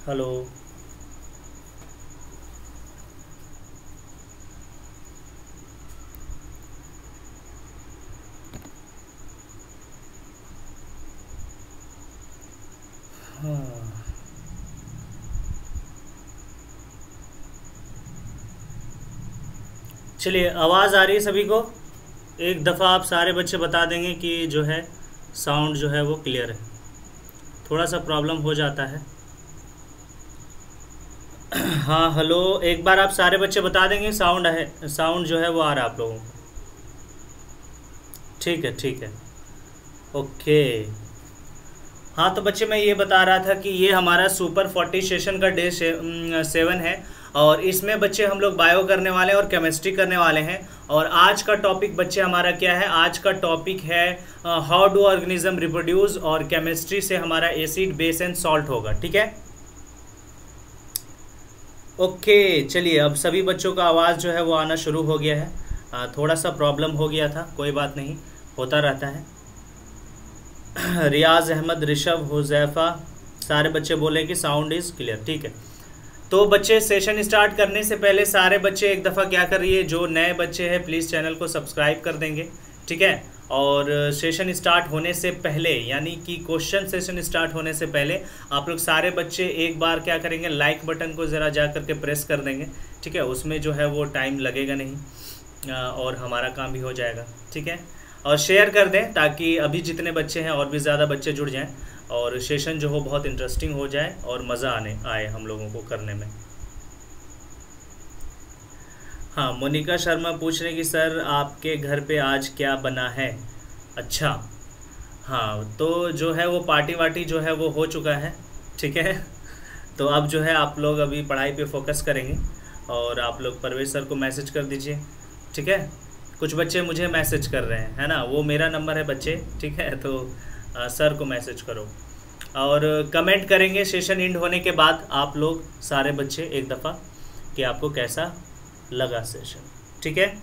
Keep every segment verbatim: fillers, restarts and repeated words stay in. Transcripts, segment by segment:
Hello. हाँ, चलिए, आवाज़ आ रही है सभी को? एक दफ़ा आप सारे बच्चे बता देंगे कि जो है साउंड जो है वो क्लियर है। थोड़ा सा प्रॉब्लम हो जाता है। हाँ, हेलो। एक बार आप सारे बच्चे बता देंगे साउंड है, साउंड जो है वो आ रहा है आप लोगों को? ठीक है, ठीक है। ओके। हाँ, तो बच्चे मैं ये बता रहा था कि ये हमारा सुपर फोर्टी सेशन का डे सेवन है। और इसमें बच्चे हम लोग बायो करने वाले हैं और केमिस्ट्री करने वाले हैं। और आज का टॉपिक बच्चे हमारा क्या है? आज का टॉपिक है हाउ डू ऑर्गेनिज्म रिप्रोड्यूस, और केमिस्ट्री से हमारा एसिड, बेस एंड सॉल्ट होगा। ठीक है, ओके। चलिए, अब सभी बच्चों का आवाज़ जो है वो आना शुरू हो गया है। आ, थोड़ा सा प्रॉब्लम हो गया था, कोई बात नहीं, होता रहता है। रियाज अहमद, ऋषभ, हुजैफा, सारे बच्चे बोले कि साउंड इज़ क्लियर। ठीक है, तो बच्चे सेशन स्टार्ट करने से पहले सारे बच्चे एक दफ़ा क्या करिए, जो नए बच्चे हैं प्लीज़ चैनल को सब्सक्राइब कर देंगे। ठीक है, और सेशन स्टार्ट होने से पहले, यानी कि क्वेश्चन सेशन स्टार्ट होने से पहले, आप लोग सारे बच्चे एक बार क्या करेंगे, लाइक बटन को ज़रा जा करके प्रेस कर देंगे। ठीक है, उसमें जो है वो टाइम लगेगा नहीं और हमारा काम भी हो जाएगा। ठीक है, और शेयर कर दें ताकि अभी जितने बच्चे हैं और भी ज़्यादा बच्चे जुड़ जाएं और सेशन जो हो बहुत इंटरेस्टिंग हो जाए और मज़ा आने आए हम लोगों को करने में। हाँ, मोनिका शर्मा पूछ रहे कि सर आपके घर पे आज क्या बना है? अच्छा, हाँ, तो जो है वो पार्टी वार्टी जो है वो हो चुका है। ठीक है, तो अब जो है आप लोग अभी पढ़ाई पे फोकस करेंगे और आप लोग परवेज सर को मैसेज कर दीजिए। ठीक है, कुछ बच्चे मुझे मैसेज कर रहे हैं, है ना, वो मेरा नंबर है बच्चे। ठीक है, तो आ, सर को मैसेज करो और कमेंट करेंगे सेशन एंड होने के बाद आप लोग सारे बच्चे एक दफ़ा कि आपको कैसा लगा सेशन। ठीक है,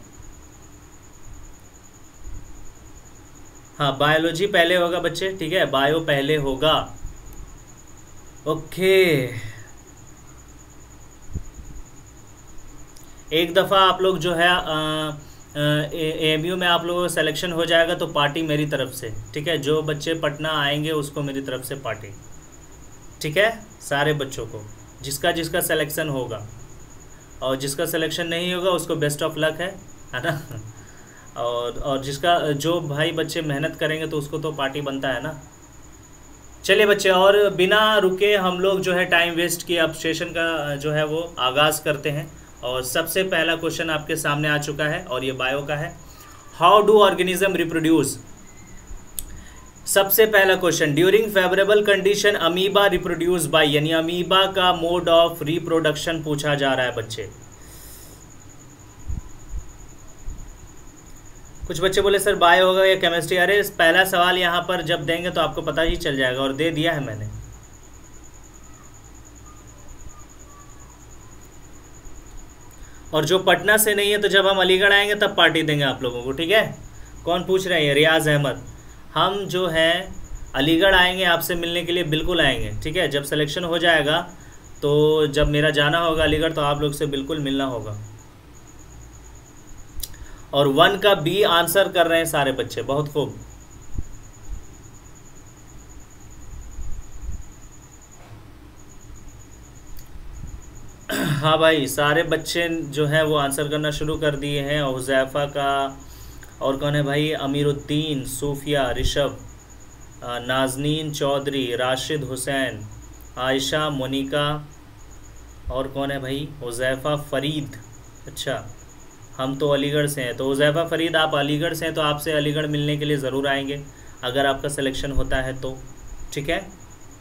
हाँ, बायोलॉजी पहले होगा बच्चे। ठीक है, बायो पहले होगा। ओके, एक दफ़ा आप लोग जो है ए एम यू में आप लोगों का सिलेक्शन हो जाएगा तो पार्टी मेरी तरफ से। ठीक है, जो बच्चे पटना आएंगे उसको मेरी तरफ से पार्टी। ठीक है, सारे बच्चों को, जिसका जिसका सिलेक्शन होगा, और जिसका सिलेक्शन नहीं होगा उसको बेस्ट ऑफ लक है है ना। और और जिसका जो भाई बच्चे मेहनत करेंगे तो उसको तो पार्टी बनता है ना। चलिए बच्चे, और बिना रुके हम लोग जो है टाइम वेस्ट किए अब सेशन का जो है वो आगाज़ करते हैं। और सबसे पहला क्वेश्चन आपके सामने आ चुका है और ये बायो का है। How do organism reproduce? सबसे पहला question, during favourable condition amoeba reproduce by, यानी अमीबा का मोड ऑफ रिप्रोडक्शन पूछा जा रहा है बच्चे। कुछ बच्चे बोले सर बायो होगा या केमिस्ट्री। अरे पहला सवाल यहाँ पर जब देंगे तो आपको पता ही चल जाएगा, और दे दिया है मैंने। और जो पटना से नहीं है तो जब हम अलीगढ़ आएंगे तब पार्टी देंगे आप लोगों को। ठीक है, कौन पूछ रहे हैं? रियाज अहमद। हम जो है अलीगढ़ आएंगे आपसे मिलने के लिए, बिल्कुल आएंगे। ठीक है, जब सिलेक्शन हो जाएगा तो जब मेरा जाना होगा अलीगढ़ तो आप लोग से बिल्कुल मिलना होगा। और वन का बी आंसर कर रहे हैं सारे बच्चे, बहुत खूब। हाँ भाई, सारे बच्चे जो है वो आंसर करना शुरू कर दिए हैं। हुजैफा का, और कौन है भाई? अमीरुद्दीन, सूफिया, ऋषभ, नाजनीन चौधरी, राशिद हुसैन, आयशा, मोनिका, और कौन है भाई? हुजैफा फरीद। अच्छा, हम तो अलीगढ़ से हैं, तो हुजैफा फरीद आप अलीगढ़ से हैं तो आपसे अलीगढ़ मिलने के लिए ज़रूर आएंगे अगर आपका सिलेक्शन होता है तो। ठीक है,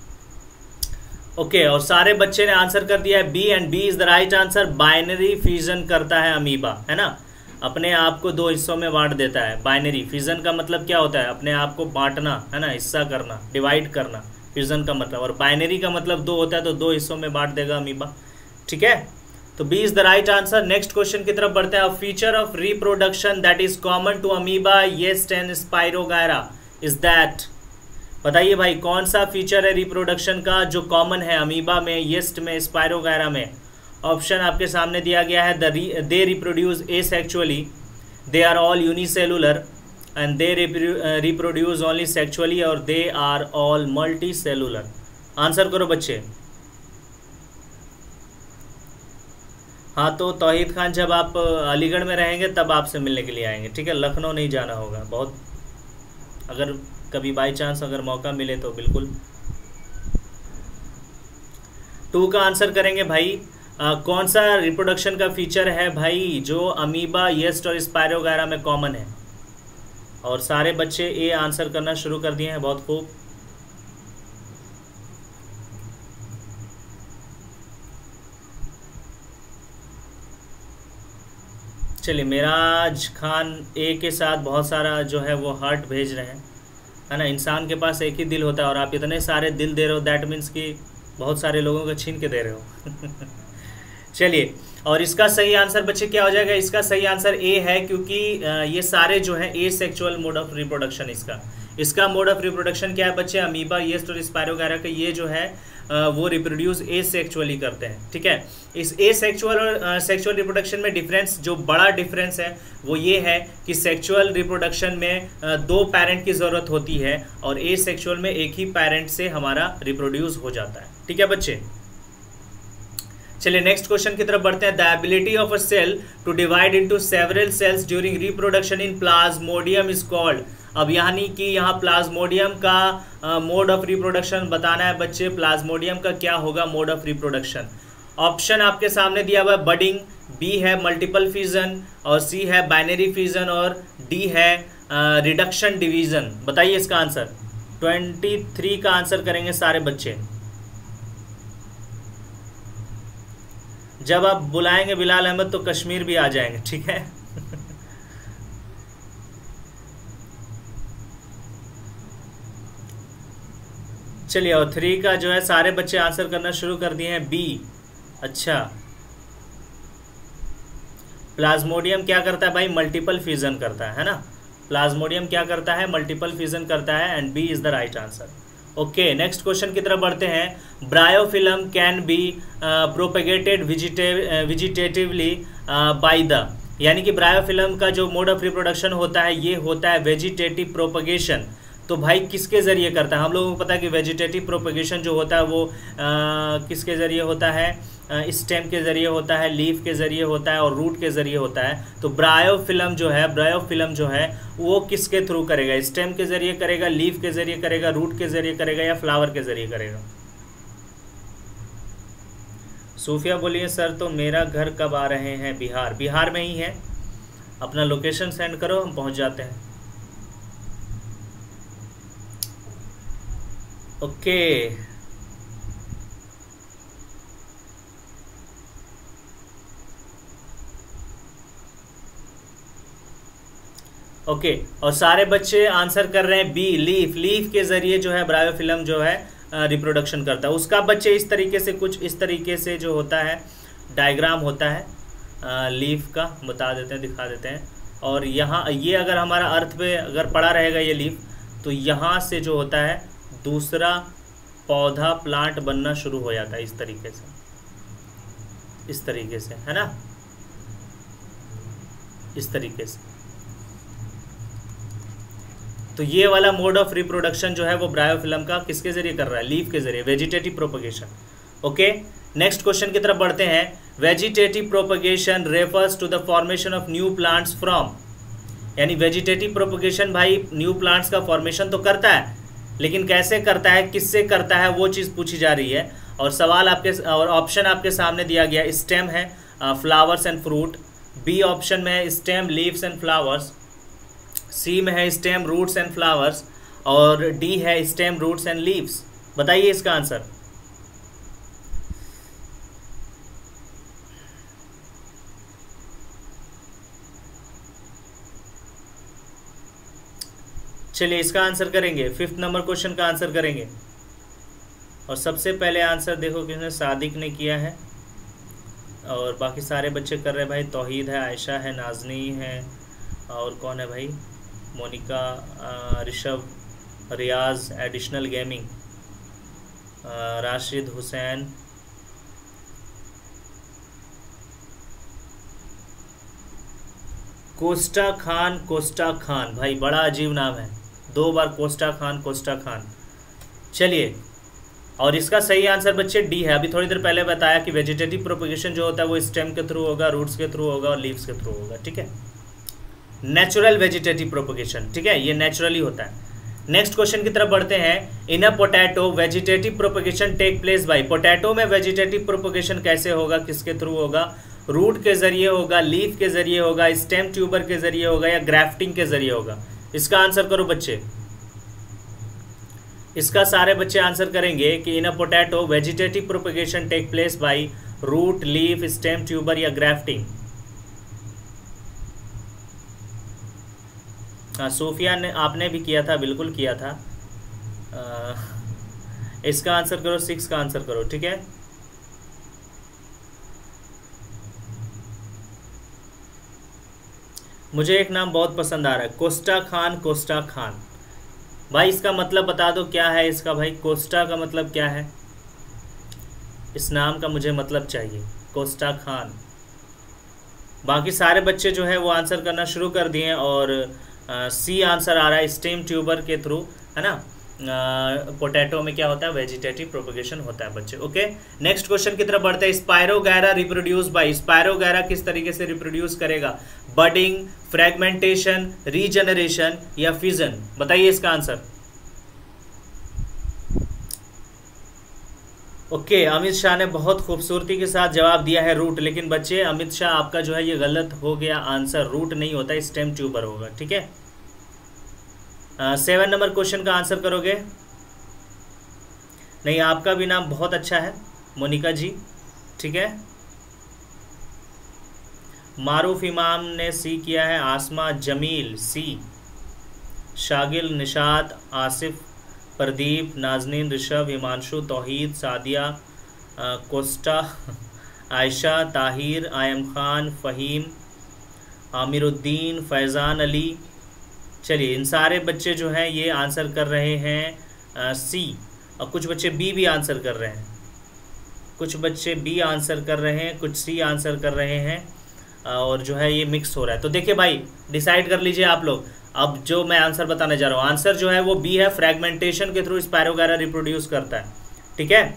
ओके। और सारे बच्चे ने आंसर कर दिया है B, and B is the right answer. Binary fusion करता है अमीबा, है ना, अपने आप को दो हिस्सों में बांट देता है। बाइनरी फ्यूजन का मतलब क्या होता है? अपने आप को बांटना, है ना, हिस्सा करना, डिवाइड करना, फ्यूजन का मतलब। और बाइनरी का मतलब दो होता है, तो दो हिस्सों में बांट देगा अमीबा। ठीक है, तो B is the right answer. Next question की तरफ बढ़ते हैं। Feature of reproduction that is common to amoeba, yeast and spirogyra is that. बताइए भाई कौन सा फीचर है रिप्रोडक्शन का जो कॉमन है अमीबा में, येस्ट में, स्पायरो वगैरह में। ऑप्शन आपके सामने दिया गया है, they reproduce asexually, they are all unicellular, and they reproduce only sexually, और they are all multicellular. Answer करो बच्चे। हाँ तो तौहीद खान जब आप अलीगढ़ में रहेंगे तब आपसे मिलने के लिए आएंगे, ठीक है, लखनऊ नहीं जाना होगा। बहुत अगर कभी बाई चांस अगर मौका मिले तो बिल्कुल। टू का आंसर करेंगे भाई। आ, कौन सा रिप्रोडक्शन का फीचर है भाई जो अमीबा, येस्ट और स्पायरो वगैरह में कॉमन है। और सारे बच्चे ए आंसर करना शुरू कर दिए हैं, बहुत खूब। चलिए मेराज खान ए के साथ बहुत सारा जो है वो हार्ट भेज रहे हैं, है ना। इंसान के पास एक ही दिल होता है और आप इतने सारे दिल दे रहे हो, दैट मीन्स कि बहुत सारे लोगों को छीन के दे रहे हो। चलिए, और इसका सही आंसर बच्चे क्या हो जाएगा। इसका सही आंसर ए है, क्योंकि ये सारे जो है asexual mode of reproduction इसका इसका मोड ऑफ रिप्रोडक्शन क्या है बच्चे, अमीबा, येस्ट और स्पायरो वगैरह का ये जो है वो रिप्रोड्यूस ए सेक्चुअली करते हैं, ठीक है। इस ए सेक्चुअल और सेक्चुअल रिप्रोडक्शन में डिफरेंस, जो बड़ा डिफरेंस है वो ये है कि सेक्चुअल रिप्रोडक्शन में दो पेरेंट की ज़रूरत होती है और ए सेक्चुअल में एक ही पेरेंट से हमारा रिप्रोड्यूस हो जाता है, ठीक है बच्चे। चलिए नेक्स्ट क्वेश्चन की तरफ बढ़ते हैं। The ability of a cell to divide into several cells during reproduction in plasmodium is called. अब यानी कि यहाँ प्लाज्मोडियम का मोड ऑफ रिप्रोडक्शन बताना है बच्चे। प्लाज्मोडियम का क्या होगा मोड ऑफ रिप्रोडक्शन। ऑप्शन आपके सामने दिया हुआ है बडिंग, बी है मल्टीपल फ्यूजन, और सी है बाइनरी फ्यूजन, और डी है रिडक्शन डिवीजन। बताइए इसका आंसर। ट्वेंटी थ्री का आंसर करेंगे सारे बच्चे। जब आप बुलाएंगे बिलाल अहमद तो कश्मीर भी आ जाएंगे, ठीक है। चलिए, और थ्री का जो है सारे बच्चे आंसर करना शुरू कर दिए हैं, बी। अच्छा, प्लाज्मोडियम क्या करता है भाई, मल्टीपल फ्यूजन करता है, है ना। प्लाज्मोडियम क्या करता है, मल्टीपल फ्यूजन करता है, and B is the right answer. Okay, next question की तरफ बढ़ते हैं। Bryophyllum can be propagated vegetatively by the, यानी कि ब्रायोफिल्म का जो मोड ऑफ रिप्रोडक्शन होता है ये होता है वेजिटेटिव प्रोपगेशन। तो भाई किसके ज़रिए करता है, हम लोगों को पता है कि वेजिटेटिव प्रोपगेशन जो होता है वो आ, किसके ज़रिए होता है, स्टेम के ज़रिए होता है, लीफ के ज़रिए होता है, और रूट के ज़रिए होता है। तो ब्रायोफिल्म जो है ब्रायोफिल्म जो है वो किसके थ्रू करेगा, स्टेम के ज़रिए करेगा, लीफ के ज़रिए करेगा, रूट के ज़रिए करेगा, या फ्लावर के ज़रिए करेगा। सूफिया बोलिए सर तो मेरा घर कब आ रहे हैं, बिहार। बिहार में ही है, अपना लोकेशन सेंड करो, हम पहुंच जाते हैं। ओके, ओके, और सारे बच्चे आंसर कर रहे हैं बी, लीफ। लीफ के जरिए जो है ब्रायोफिल्म जो है रिप्रोडक्शन करता है। उसका बच्चे इस तरीके से, कुछ इस तरीके से जो होता है डायग्राम होता है आ, लीफ का, बता देते हैं, दिखा देते हैं। और यहाँ ये अगर हमारा अर्थ पे अगर पड़ा रहेगा ये लीफ, तो यहाँ से जो होता है दूसरा पौधा, प्लांट बनना शुरू हो जाता है इस तरीके से, इस तरीके से, है ना, इस तरीके से। तो ये वाला मोड ऑफ रिप्रोडक्शन जो है वो ब्रायोफिल्म का किसके जरिए कर रहा है, लीफ के जरिए, vegetative propagation. Okay, next question की तरफ बढ़ते हैं। Vegetative propagation refers to the formation of new plants from, यानी वेजिटेटिव प्रोपगेशन भाई न्यू प्लांट्स का फॉर्मेशन तो करता है, लेकिन कैसे करता है, किससे करता है, वो चीज़ पूछी जा रही है। और सवाल आपके, और ऑप्शन आपके सामने दिया गया, स्टेम है, flowers and fruit, B option में है stem, leaves and flowers, C में है स्टेम, रूट्स एंड फ्लावर्स, और डी है स्टेम, रूट्स एंड लीव्स। बताइए इसका आंसर। चलिए इसका आंसर करेंगे, फिफ्थ नंबर क्वेश्चन का आंसर करेंगे। और सबसे पहले आंसर देखो किसने, सादिक ने किया है, और बाकी सारे बच्चे कर रहे हैं भाई। तौहीद है, आयशा है, नाजनी है, और कौन है भाई, Monica, Rishabh, Riyaz additional gaming, Rashid Hussain, Costa Khan, Costa Khan भाई बड़ा अजीब नाम है, दो बार कोस्टा खान कोस्टा खान। चलिए, और इसका सही आंसर बच्चे डी है। अभी थोड़ी देर पहले बताया कि वेजिटेटिव प्रोपगेशन जो होता है वो स्टेम के थ्रू होगा, रूट्स के थ्रू होगा और लीव्स के थ्रू होगा। ठीक है, नेचुरल वेजिटेटिव प्रोपगेशन। ठीक है, ये नेचुरली होता है। नेक्स्ट क्वेश्चन की तरफ बढ़ते हैं। In a potato vegetative propagation take place by, potato में वेजिटेटिव प्रोपगेशन कैसे होगा, किसके थ्रू होगा? रूट के जरिए होगा, लीफ के जरिए होगा, स्टेम ट्यूबर के जरिए होगा या ग्राफ्टिंग के जरिए होगा? इसका आंसर करो बच्चे, इसका सारे बच्चे आंसर करेंगे कि in a potato vegetative propagation take place by root, leaf, stem tuber या ग्राफ्टिंग। हाँ, सोफिया ने आपने भी किया था, बिल्कुल किया था। आ, इसका आंसर करो, सिक्स का आंसर करो। ठीक है, मुझे एक नाम बहुत पसंद आ रहा है, कोस्टा खान, कोस्टा खान। भाई इसका मतलब बता दो क्या है इसका, भाई कोस्टा का मतलब क्या है? इस नाम का मुझे मतलब चाहिए, कोस्टा खान। बाकी सारे बच्चे जो है वो आंसर करना शुरू कर दिए और सी आंसर आ रहा है, स्टेम ट्यूबर के थ्रू, है ना। पोटैटो में क्या होता है? वेजिटेटिव प्रोपगेशन होता है बच्चे। ओके, नेक्स्ट क्वेश्चन की तरफ बढ़ते हैं। स्पायरोगैरा रिप्रोड्यूस बाय, स्पायरोगैरा किस तरीके से रिप्रोड्यूस करेगा? बडिंग, फ्रेगमेंटेशन, रीजनरेशन या फिजन? बताइए इसका आंसर। ओके, अमित शाह ने बहुत खूबसूरती के साथ जवाब दिया है रूट, लेकिन बच्चे अमित शाह आपका जो है ये गलत हो गया आंसर, रूट नहीं होता, स्टेम ट्यूबर होगा। ठीक है, सेवन नंबर क्वेश्चन का आंसर करोगे? नहीं, आपका भी नाम बहुत अच्छा है मोनिका जी। ठीक है, मारूफ इमाम ने सी किया है, आसमा जमील सी, शागिल, निशात, आसिफ, प्रदीप, नाजनीन, ऋषभ, हिमांशु, तौहीद, सादिया, कोस्टा, आयशा, ताहिर, आयम खान, फ़हीम, आमिरुद्दीन, फैज़ान अली। चलिए, इन सारे बच्चे जो हैं ये आंसर कर रहे हैं आ, सी, और कुछ बच्चे बी भी आंसर कर रहे हैं, कुछ बच्चे बी आंसर कर रहे हैं, कुछ सी आंसर कर रहे हैं, और जो है ये मिक्स हो रहा है। तो देखिए भाई, डिसाइड कर लीजिए आप लोग। अब जो मैं आंसर बताने जा रहा हूँ, आंसर जो है वो बी है, फ्रैगमेंटेशन के थ्रू स्पायरोगैरा रिप्रोड्यूस करता है। ठीक है,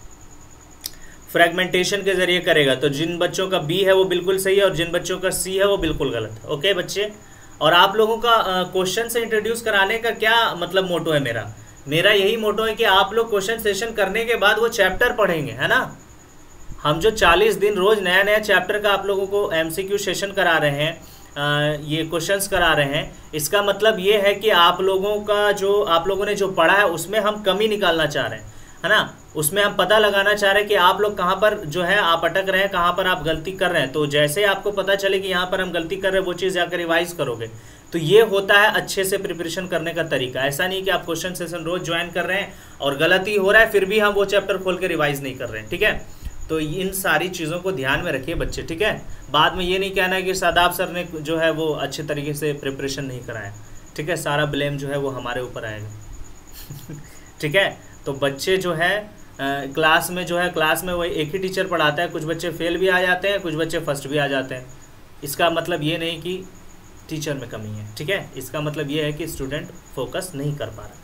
फ्रैगमेंटेशन के जरिए करेगा। तो जिन बच्चों का बी है वो बिल्कुल सही है और जिन बच्चों का सी है वो बिल्कुल गलत है। ओके बच्चे, और आप लोगों का क्वेश्चन से इंट्रोड्यूस कराने का क्या मतलब मोटो है मेरा? मेरा यही मोटो है कि आप लोग क्वेश्चन सेशन करने के बाद वो चैप्टर पढ़ेंगे, है ना। हम जो चालीस दिन रोज नया नया चैप्टर का आप लोगों को एमसीक्यू सेशन करा रहे हैं, आ, ये क्वेश्चंस करा रहे हैं, इसका मतलब ये है कि आप लोगों का जो आप लोगों ने जो पढ़ा है उसमें हम कमी निकालना चाह रहे हैं, है ना। उसमें हम पता लगाना चाह रहे हैं कि आप लोग कहाँ पर जो है आप अटक रहे हैं, कहाँ पर आप गलती कर रहे हैं। तो जैसे आपको पता चले कि यहाँ पर हम गलती कर रहे हैं, वो चीज़ जाकर रिवाइज करोगे। तो ये होता है अच्छे से प्रिपरेशन करने का तरीका। ऐसा नहीं कि आप क्वेश्चन सेशन रोज ज्वाइन कर रहे हैं और गलती हो रहा है फिर भी हम वो चैप्टर खोल के रिवाइज नहीं कर रहे हैं। ठीक है, तो इन सारी चीज़ों को ध्यान में रखिए बच्चे। ठीक है, बाद में ये नहीं कहना है कि शादाब सर ने जो है वो अच्छे तरीके से प्रिपरेशन नहीं कराया। ठीक है, सारा ब्लेम जो है वो हमारे ऊपर आएगा। ठीक है, तो बच्चे जो है आ, क्लास में जो है क्लास में वही एक ही टीचर पढ़ाता है, कुछ बच्चे फेल भी आ जाते हैं, कुछ बच्चे फर्स्ट भी आ जाते हैं। इसका मतलब ये नहीं कि टीचर में कमी है। ठीक है, इसका मतलब ये है कि स्टूडेंट फोकस नहीं कर पा रहा।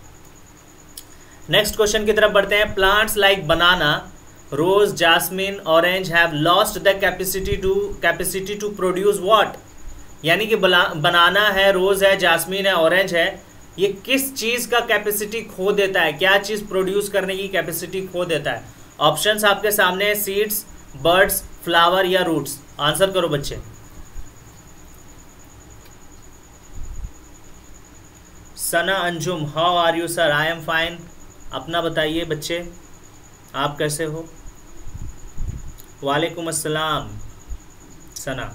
नेक्स्ट क्वेश्चन की तरफ बढ़ते हैं। Plants like banana, rose, jasmine, orange have lost the capacity to capacity to produce what? यानी कि बनाना है, रोज है, जास्मिन है, ऑरेंज है, ये किस चीज का कैपेसिटी खो देता है? क्या चीज प्रोड्यूस करने की कैपेसिटी खो देता है? ऑप्शंस आपके सामने है, सीड्स, बर्ड्स, फ्लावर या रूट्स। आंसर करो बच्चे। Sana Anjum, how are you sir? I am fine. अपना बताइए बच्चे, आप कैसे हो? वालेकुम अस्सलाम सना।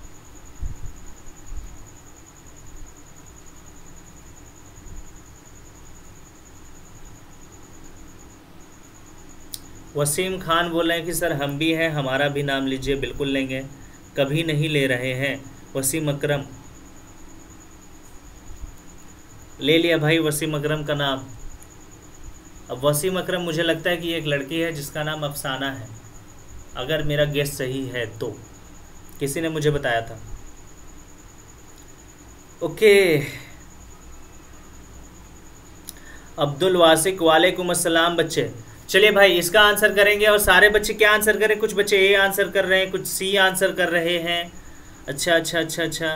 वसीम खान बोल रहे हैं कि सर हम भी हैं, हमारा भी नाम लीजिए। बिल्कुल लेंगे, कभी नहीं ले रहे हैं। वसीम अकरम, ले लिया भाई वसीम अकरम का नाम। अब वसीम अकरम मुझे लगता है कि एक लड़की है जिसका नाम अफसाना है, अगर मेरा गेस सही है तो, किसी ने मुझे बताया था। ओके, अब्दुल वासिक वालेकुम अस्सलाम बच्चे। चलिए भाई इसका आंसर करेंगे, और सारे बच्चे क्या आंसर करें, कुछ बच्चे ए आंसर कर रहे हैं, कुछ सी आंसर कर रहे हैं। अच्छा अच्छा अच्छा अच्छा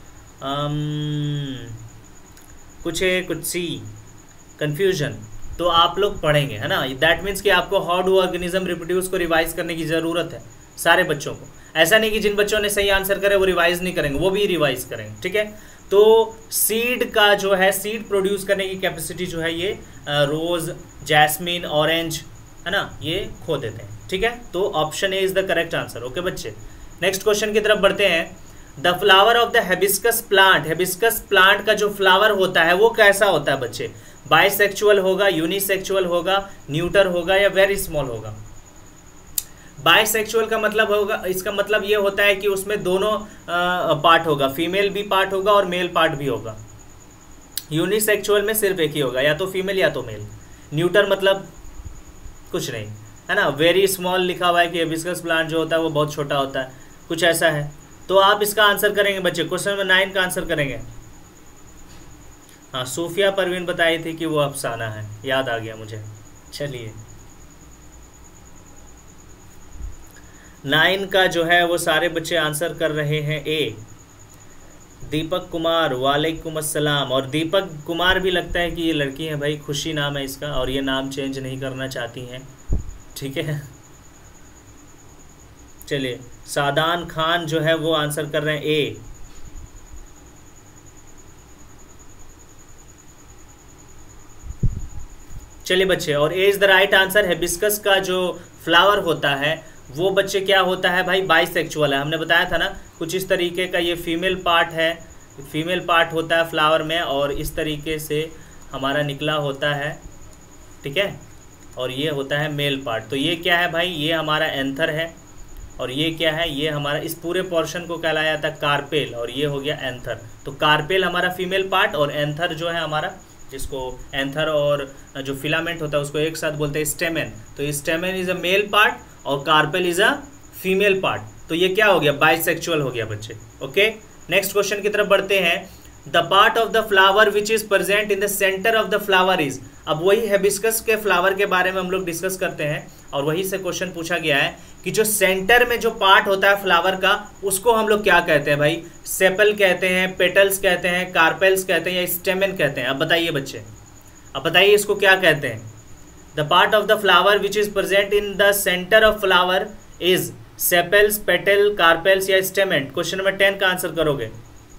um, कुछ ए कुछ सी, कन्फ्यूजन। तो आप लोग पढ़ेंगे है ना, दैट मीन्स कि आपको हाउ डू ऑर्गेनिज्म रिप्रोड्यूस को रिवाइज करने की ज़रूरत है सारे बच्चों को। ऐसा नहीं कि जिन बच्चों ने सही आंसर करे वो रिवाइज नहीं करेंगे, वो भी रिवाइज करेंगे, ठीक है। तो सीड का जो है, सीड प्रोड्यूस करने की कैपेसिटी जो है ये रोज़, जैस्मिन, ऑरेंज है ना, ये खो देते हैं, ठीक है। तो option A is the correct answer. Okay बच्चे, नेक्स्ट क्वेश्चन की तरफ बढ़ते हैं। The flower of the hibiscus plant, hibiscus plant का जो फ्लावर होता है वो कैसा होता है बच्चे, बाइसेक्चुअल होगा, यूनिसेक्चुअल होगा, न्यूटर होगा या वेरी स्मॉल होगा। बाइसेक्चुअल का मतलब होगा, इसका मतलब ये होता है कि उसमें दोनों पार्ट होगा, फीमेल भी पार्ट होगा और मेल पार्ट भी होगा। यूनिसेक्चुअल में सिर्फ एक ही होगा, या तो फीमेल या तो मेल। न्यूटर मतलब कुछ नहीं है ना। वेरी स्मॉल लिखा हुआ है कि हिबिस्कस प्लांट जो होता है वो बहुत छोटा होता है, कुछ ऐसा है। तो आप इसका आंसर करेंगे बच्चे, क्वेश्चन नंबर नाइन का आंसर करेंगे। हाँ, सूफिया परवीन बताई थी कि वो अफसाना है, याद आ गया मुझे। चलिए नाइन का जो है वो सारे बच्चे आंसर कर रहे हैं ए। दीपक कुमार वालेकुम अस्सलाम। और दीपक कुमार भी लगता है कि ये लड़की है भाई, खुशी नाम है इसका, और ये नाम चेंज नहीं करना चाहती हैं, ठीक है। चलिए सादान खान जो है वो आंसर कर रहे हैं ए। चलिए बच्चे, और A is the right answer. Hibiscus का जो फ्लावर होता है वो बच्चे क्या होता है भाई, बाइसेक्चुअल है। हमने बताया था ना, कुछ इस तरीके का ये फीमेल पार्ट है, फीमेल पार्ट होता है फ्लावर में, और इस तरीके से हमारा निकला होता है, ठीक है। और ये होता है मेल पार्ट। तो ये क्या है भाई, ये हमारा एंथर है, और ये क्या है, ये हमारा, इस पूरे पोर्शन को कहलाया जाता है कार्पेल, और ये हो गया एंथर। तो कार्पेल हमारा फीमेल पार्ट, और एंथर जो है हमारा, जिसको एंथर और जो फिलामेंट होता है उसको एक साथ बोलते हैं स्टेमेन। तो stamen is a male part और carpel is a female part. तो ये क्या हो गया, बाइसेक्चुअल हो गया बच्चे। ओके, नेक्स्ट क्वेश्चन की तरफ बढ़ते हैं। The part of the flower which is present in the centre of the flower is. अब वही हिबिस्कस के फ्लावर के बारे में हम लोग डिस्कस करते हैं, और वही से क्वेश्चन पूछा गया है कि जो सेंटर में जो पार्ट होता है फ्लावर का, उसको हम लोग क्या कहते हैं भाई, सेपल कहते हैं, पेटल्स कहते हैं, कार्पेल्स कहते हैं, या स्टेमेन कहते हैं। अब बताइए बच्चे, अब बताइए इसको क्या कहते हैं। The part of the flower which is present in the centre of flower is sepals, petal, carpels या स्टेमेन। क्वेश्चन नंबर टेन का आंसर करोगे।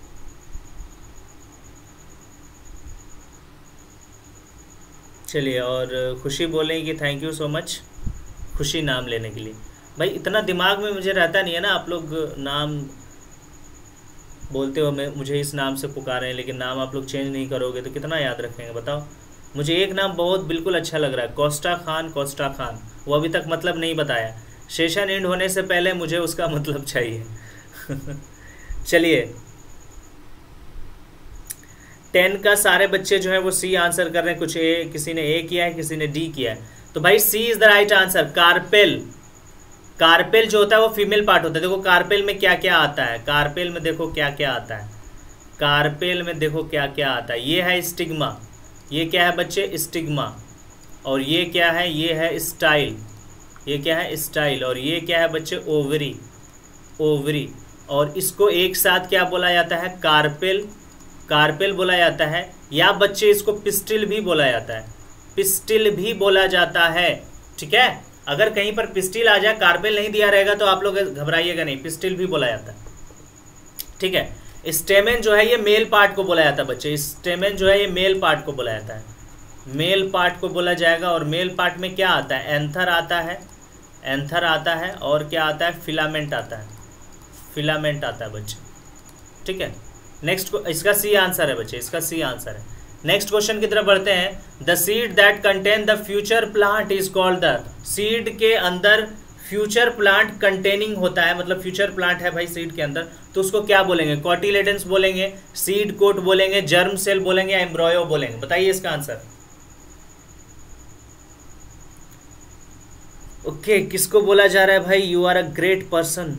चलिए, और खुशी बोलेंगे कि थैंक यू सो मच खुशी नाम लेने के लिए। भाई इतना दिमाग में मुझे रहता नहीं है ना, आप लोग नाम बोलते हो, मैं मुझे इस नाम से पुकारे हैं, लेकिन नाम आप लोग चेंज नहीं करोगे तो कितना याद रखेंगे बताओ। मुझे एक नाम बहुत बिल्कुल अच्छा लग रहा है, कोस्टा खान, कोस्टा खान। वो अभी तक मतलब नहीं बताया, सेशन एंड होने से पहले मुझे उसका मतलब चाहिए। चलिए, टेन का सारे बच्चे जो है वो सी आंसर कर रहे हैं, कुछ ए, किसी ने ए किया है, किसी ने डी किया है। तो भाई C is the right answer. Carpel, carpel जो होता है वो फीमेल पार्ट होता है। देखो कार्पेल में क्या क्या आता है, कार्पेल में देखो क्या क्या आता है, कार्पेल में देखो क्या क्या आता है। ये है स्टिग्मा, ये क्या है बच्चे, स्टिग्मा। और ये क्या है, ये है स्टाइल, ये क्या है स्टाइल। और ये क्या है बच्चे, ओवरी, ओवरी। और इसको एक साथ क्या बोला जाता है, कार्पेल, कार्पेल बोला जाता है, या बच्चे इसको पिस्टिल भी बोला जाता है, पिस्टिल भी बोला जाता है, ठीक है। अगर कहीं पर पिस्टिल आ जाए, कार्पेल नहीं दिया रहेगा तो आप लोग घबराइएगा नहीं, पिस्टिल भी बोला जाता है, ठीक है। स्टेमेन जो है ये मेल पार्ट को बोला जाता है बच्चे, स्टेमेन जो है ये मेल पार्ट को बोला जाता है, मेल पार्ट को बोला जाएगा। और मेल पार्ट में क्या आता है, एंथर आता है, एंथर आता है, और क्या आता है, फिलामेंट आता है, फिलामेंट आता है बच्चे, ठीक है। नेक्स्ट इसका सी आंसर है बच्चे, इसका सी आंसर है। नेक्स्ट क्वेश्चन की तरफ बढ़ते हैं। The seed that contain the future plant is called the. Seed के अंदर फ्यूचर प्लांट कंटेनिंग होता है, मतलब फ्यूचर प्लांट है भाई सीड के अंदर, तो उसको क्या बोलेंगे? कॉटिलेडन्स बोलेंगे, सीड कोट बोलेंगे, जर्म सेल बोलेंगे, या एम्ब्रॉयो बोलेंगे? बताइए इसका आंसर। ओके okay, किसको बोला जा रहा है भाई you are a great person?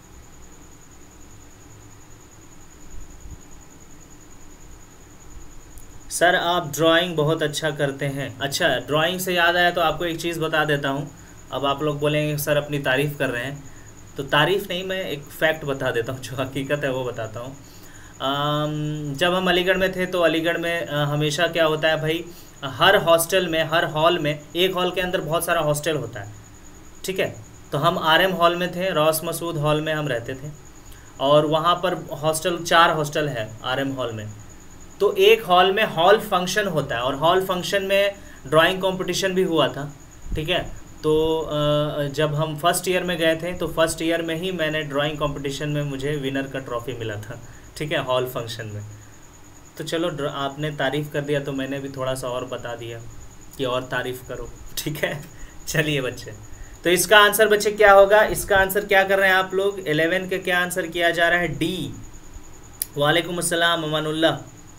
Sir आप ड्राइंग बहुत अच्छा करते हैं। अच्छा, ड्राइंग से याद आया तो आपको एक चीज़ बता देता हूँ। अब आप लोग बोलेंगे सर अपनी तारीफ़ कर रहे हैं, तो तारीफ़ नहीं, मैं एक फैक्ट बता देता हूँ, जो हकीकत है वो बताता हूँ। जब हम अलीगढ़ में थे तो अलीगढ़ में आ, हमेशा क्या होता है भाई, हर हॉस्टल में, हर हॉल में, एक हॉल के अंदर बहुत सारा हॉस्टल होता है, ठीक है। तो हम आर एम हॉल में थे, रॉस मसूद हॉल में हम रहते थे, और वहाँ पर हॉस्टल, चार हॉस्टल है आर एम हॉल में। तो एक हॉल में हॉल फंक्शन होता है, और हॉल फंक्शन में ड्राइंग कंपटीशन भी हुआ था, ठीक है। तो जब हम फर्स्ट ईयर में गए थे तो फर्स्ट ईयर में ही मैंने ड्राइंग कंपटीशन में मुझे विनर का ट्रॉफी मिला था, ठीक है, हॉल फंक्शन में। तो चलो आपने तारीफ़ कर दिया तो मैंने भी थोड़ा सा और बता दिया कि और तारीफ़ करो, ठीक है। चलिए बच्चे, तो इसका आंसर बच्चे क्या होगा? इसका आंसर क्या कर रहे हैं आप लोग? इलेवन का क्या आंसर किया जा रहा है? डी। वालेकुम अस्सलाम अमानुल्लाह।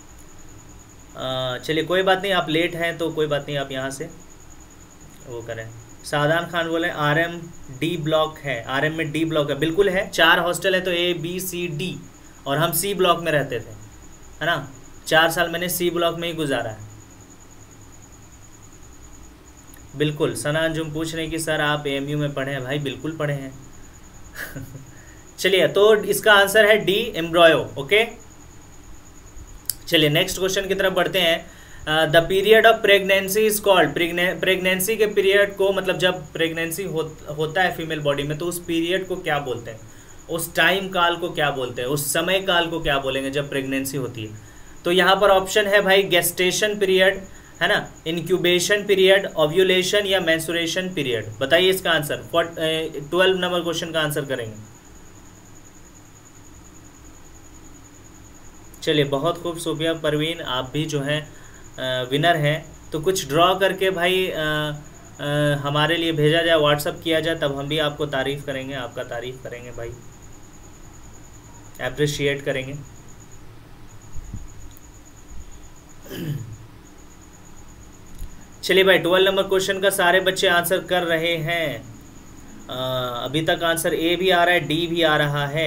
चलिए कोई बात नहीं, आप लेट हैं तो कोई बात नहीं, आप यहाँ से वो करें। सादान खान बोले आर एम डी ब्लॉक है, आर एम में डी ब्लॉक है, बिल्कुल है, चार हॉस्टल है तो ए बी सी डी, और हम सी ब्लॉक में रहते थे, है ना। चार साल मैंने सी ब्लॉक में ही गुजारा है, बिल्कुल। सना अंजुम पूछ रहे हैं कि सर आप ए एम यू में पढ़े हैं? भाई बिल्कुल पढ़े हैं। चलिए, तो इसका आंसर है डी, एम्ब्रॉयो। ओके, चलिए नेक्स्ट क्वेश्चन की तरफ बढ़ते हैं। The period of pregnancy is called, pregnancy के पीरियड को, मतलब जब प्रेगनेंसी हो, होता है फीमेल बॉडी में, तो उस पीरियड को क्या बोलते हैं? उस टाइम काल को क्या बोलते हैं? उस समय काल को क्या बोलेंगे जब प्रेगनेंसी होती है? तो यहाँ पर ऑप्शन है भाई गेस्टेशन पीरियड, है ना, इंक्यूबेशन पीरियड, ओव्यूलेशन, या मेंस्ट्रुएशन पीरियड। बताइए इसका आंसर। ट्वेल्व नंबर क्वेश्चन का आंसर करेंगे। चलिए बहुत खूब सोफिया परवीन, आप भी जो हैं विनर हैं, तो कुछ ड्रॉ करके भाई आ, आ, हमारे लिए भेजा जाए, व्हाट्सअप किया जाए, तब हम भी आपको तारीफ़ करेंगे, आपका तारीफ़ करेंगे भाई, अप्रिशिएट करेंगे। चलिए भाई, ट्वेल्व नंबर क्वेश्चन का सारे बच्चे आंसर कर रहे हैं। आ, अभी तक आंसर ए भी आ रहा है, डी भी आ रहा है।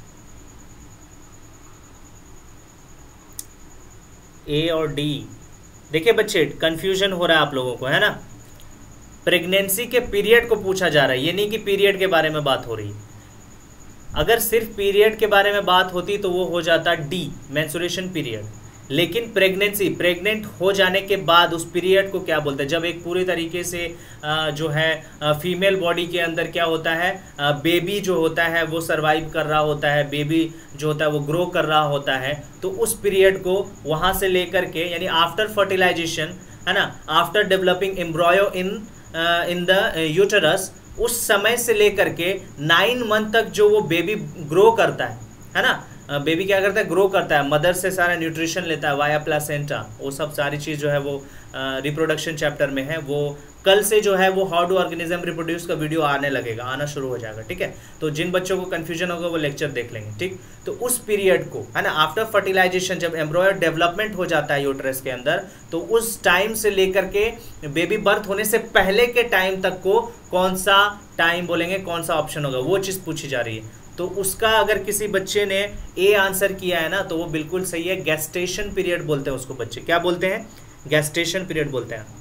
ए और डी, देखिए बच्चे कंफ्यूजन हो रहा है आप लोगों को, है ना। प्रेगनेंसी के पीरियड को पूछा जा रहा है, ये नहीं कि पीरियड के बारे में बात हो रही। अगर सिर्फ पीरियड के बारे में बात होती तो वो हो जाता डी, मेंस्ट्रुएशन पीरियड। लेकिन प्रेगनेंसी, प्रेग्नेंट हो जाने के बाद उस पीरियड को क्या बोलते हैं? जब एक पूरी तरीके से जो है फीमेल बॉडी के अंदर क्या होता है, बेबी जो होता है वो सरवाइव कर रहा होता है, बेबी जो होता है वो ग्रो कर रहा होता है, तो उस पीरियड को वहाँ से लेकर के, यानी आफ्टर फर्टिलाइजेशन, है ना, after developing embryo in in the uterus, उस समय से लेकर के नाइन मंथ तक जो वो बेबी ग्रो करता है, है ना, बेबी क्या करता है, ग्रो करता है, मदर से सारा न्यूट्रिशन लेता है वाया प्लासेंटा, वो सब सारी चीज़ जो है वो रिप्रोडक्शन चैप्टर में है। वो कल से जो है वो हाउ डू ऑर्गेनिज्म रिप्रोड्यूस का वीडियो आने लगेगा, आना शुरू हो जाएगा, ठीक है। तो जिन बच्चों को कन्फ्यूजन होगा वो लेक्चर देख लेंगे, ठीक। तो उस पीरियड को, है ना, आफ्टर फर्टिलाइजेशन, जब एम्ब्रॉयो डेवलपमेंट हो जाता है यूट्रस के अंदर, तो उस टाइम से लेकर के बेबी बर्थ होने से पहले के टाइम तक को कौन सा टाइम बोलेंगे, कौन सा ऑप्शन होगा, वो चीज़ पूछी जा रही है। तो उसका अगर किसी बच्चे ने ए आंसर किया है ना, तो वो बिल्कुल सही है। गेस्टेशन पीरियड बोलते हैं उसको बच्चे, क्या बोलते हैं? गेस्टेशन पीरियड बोलते हैं।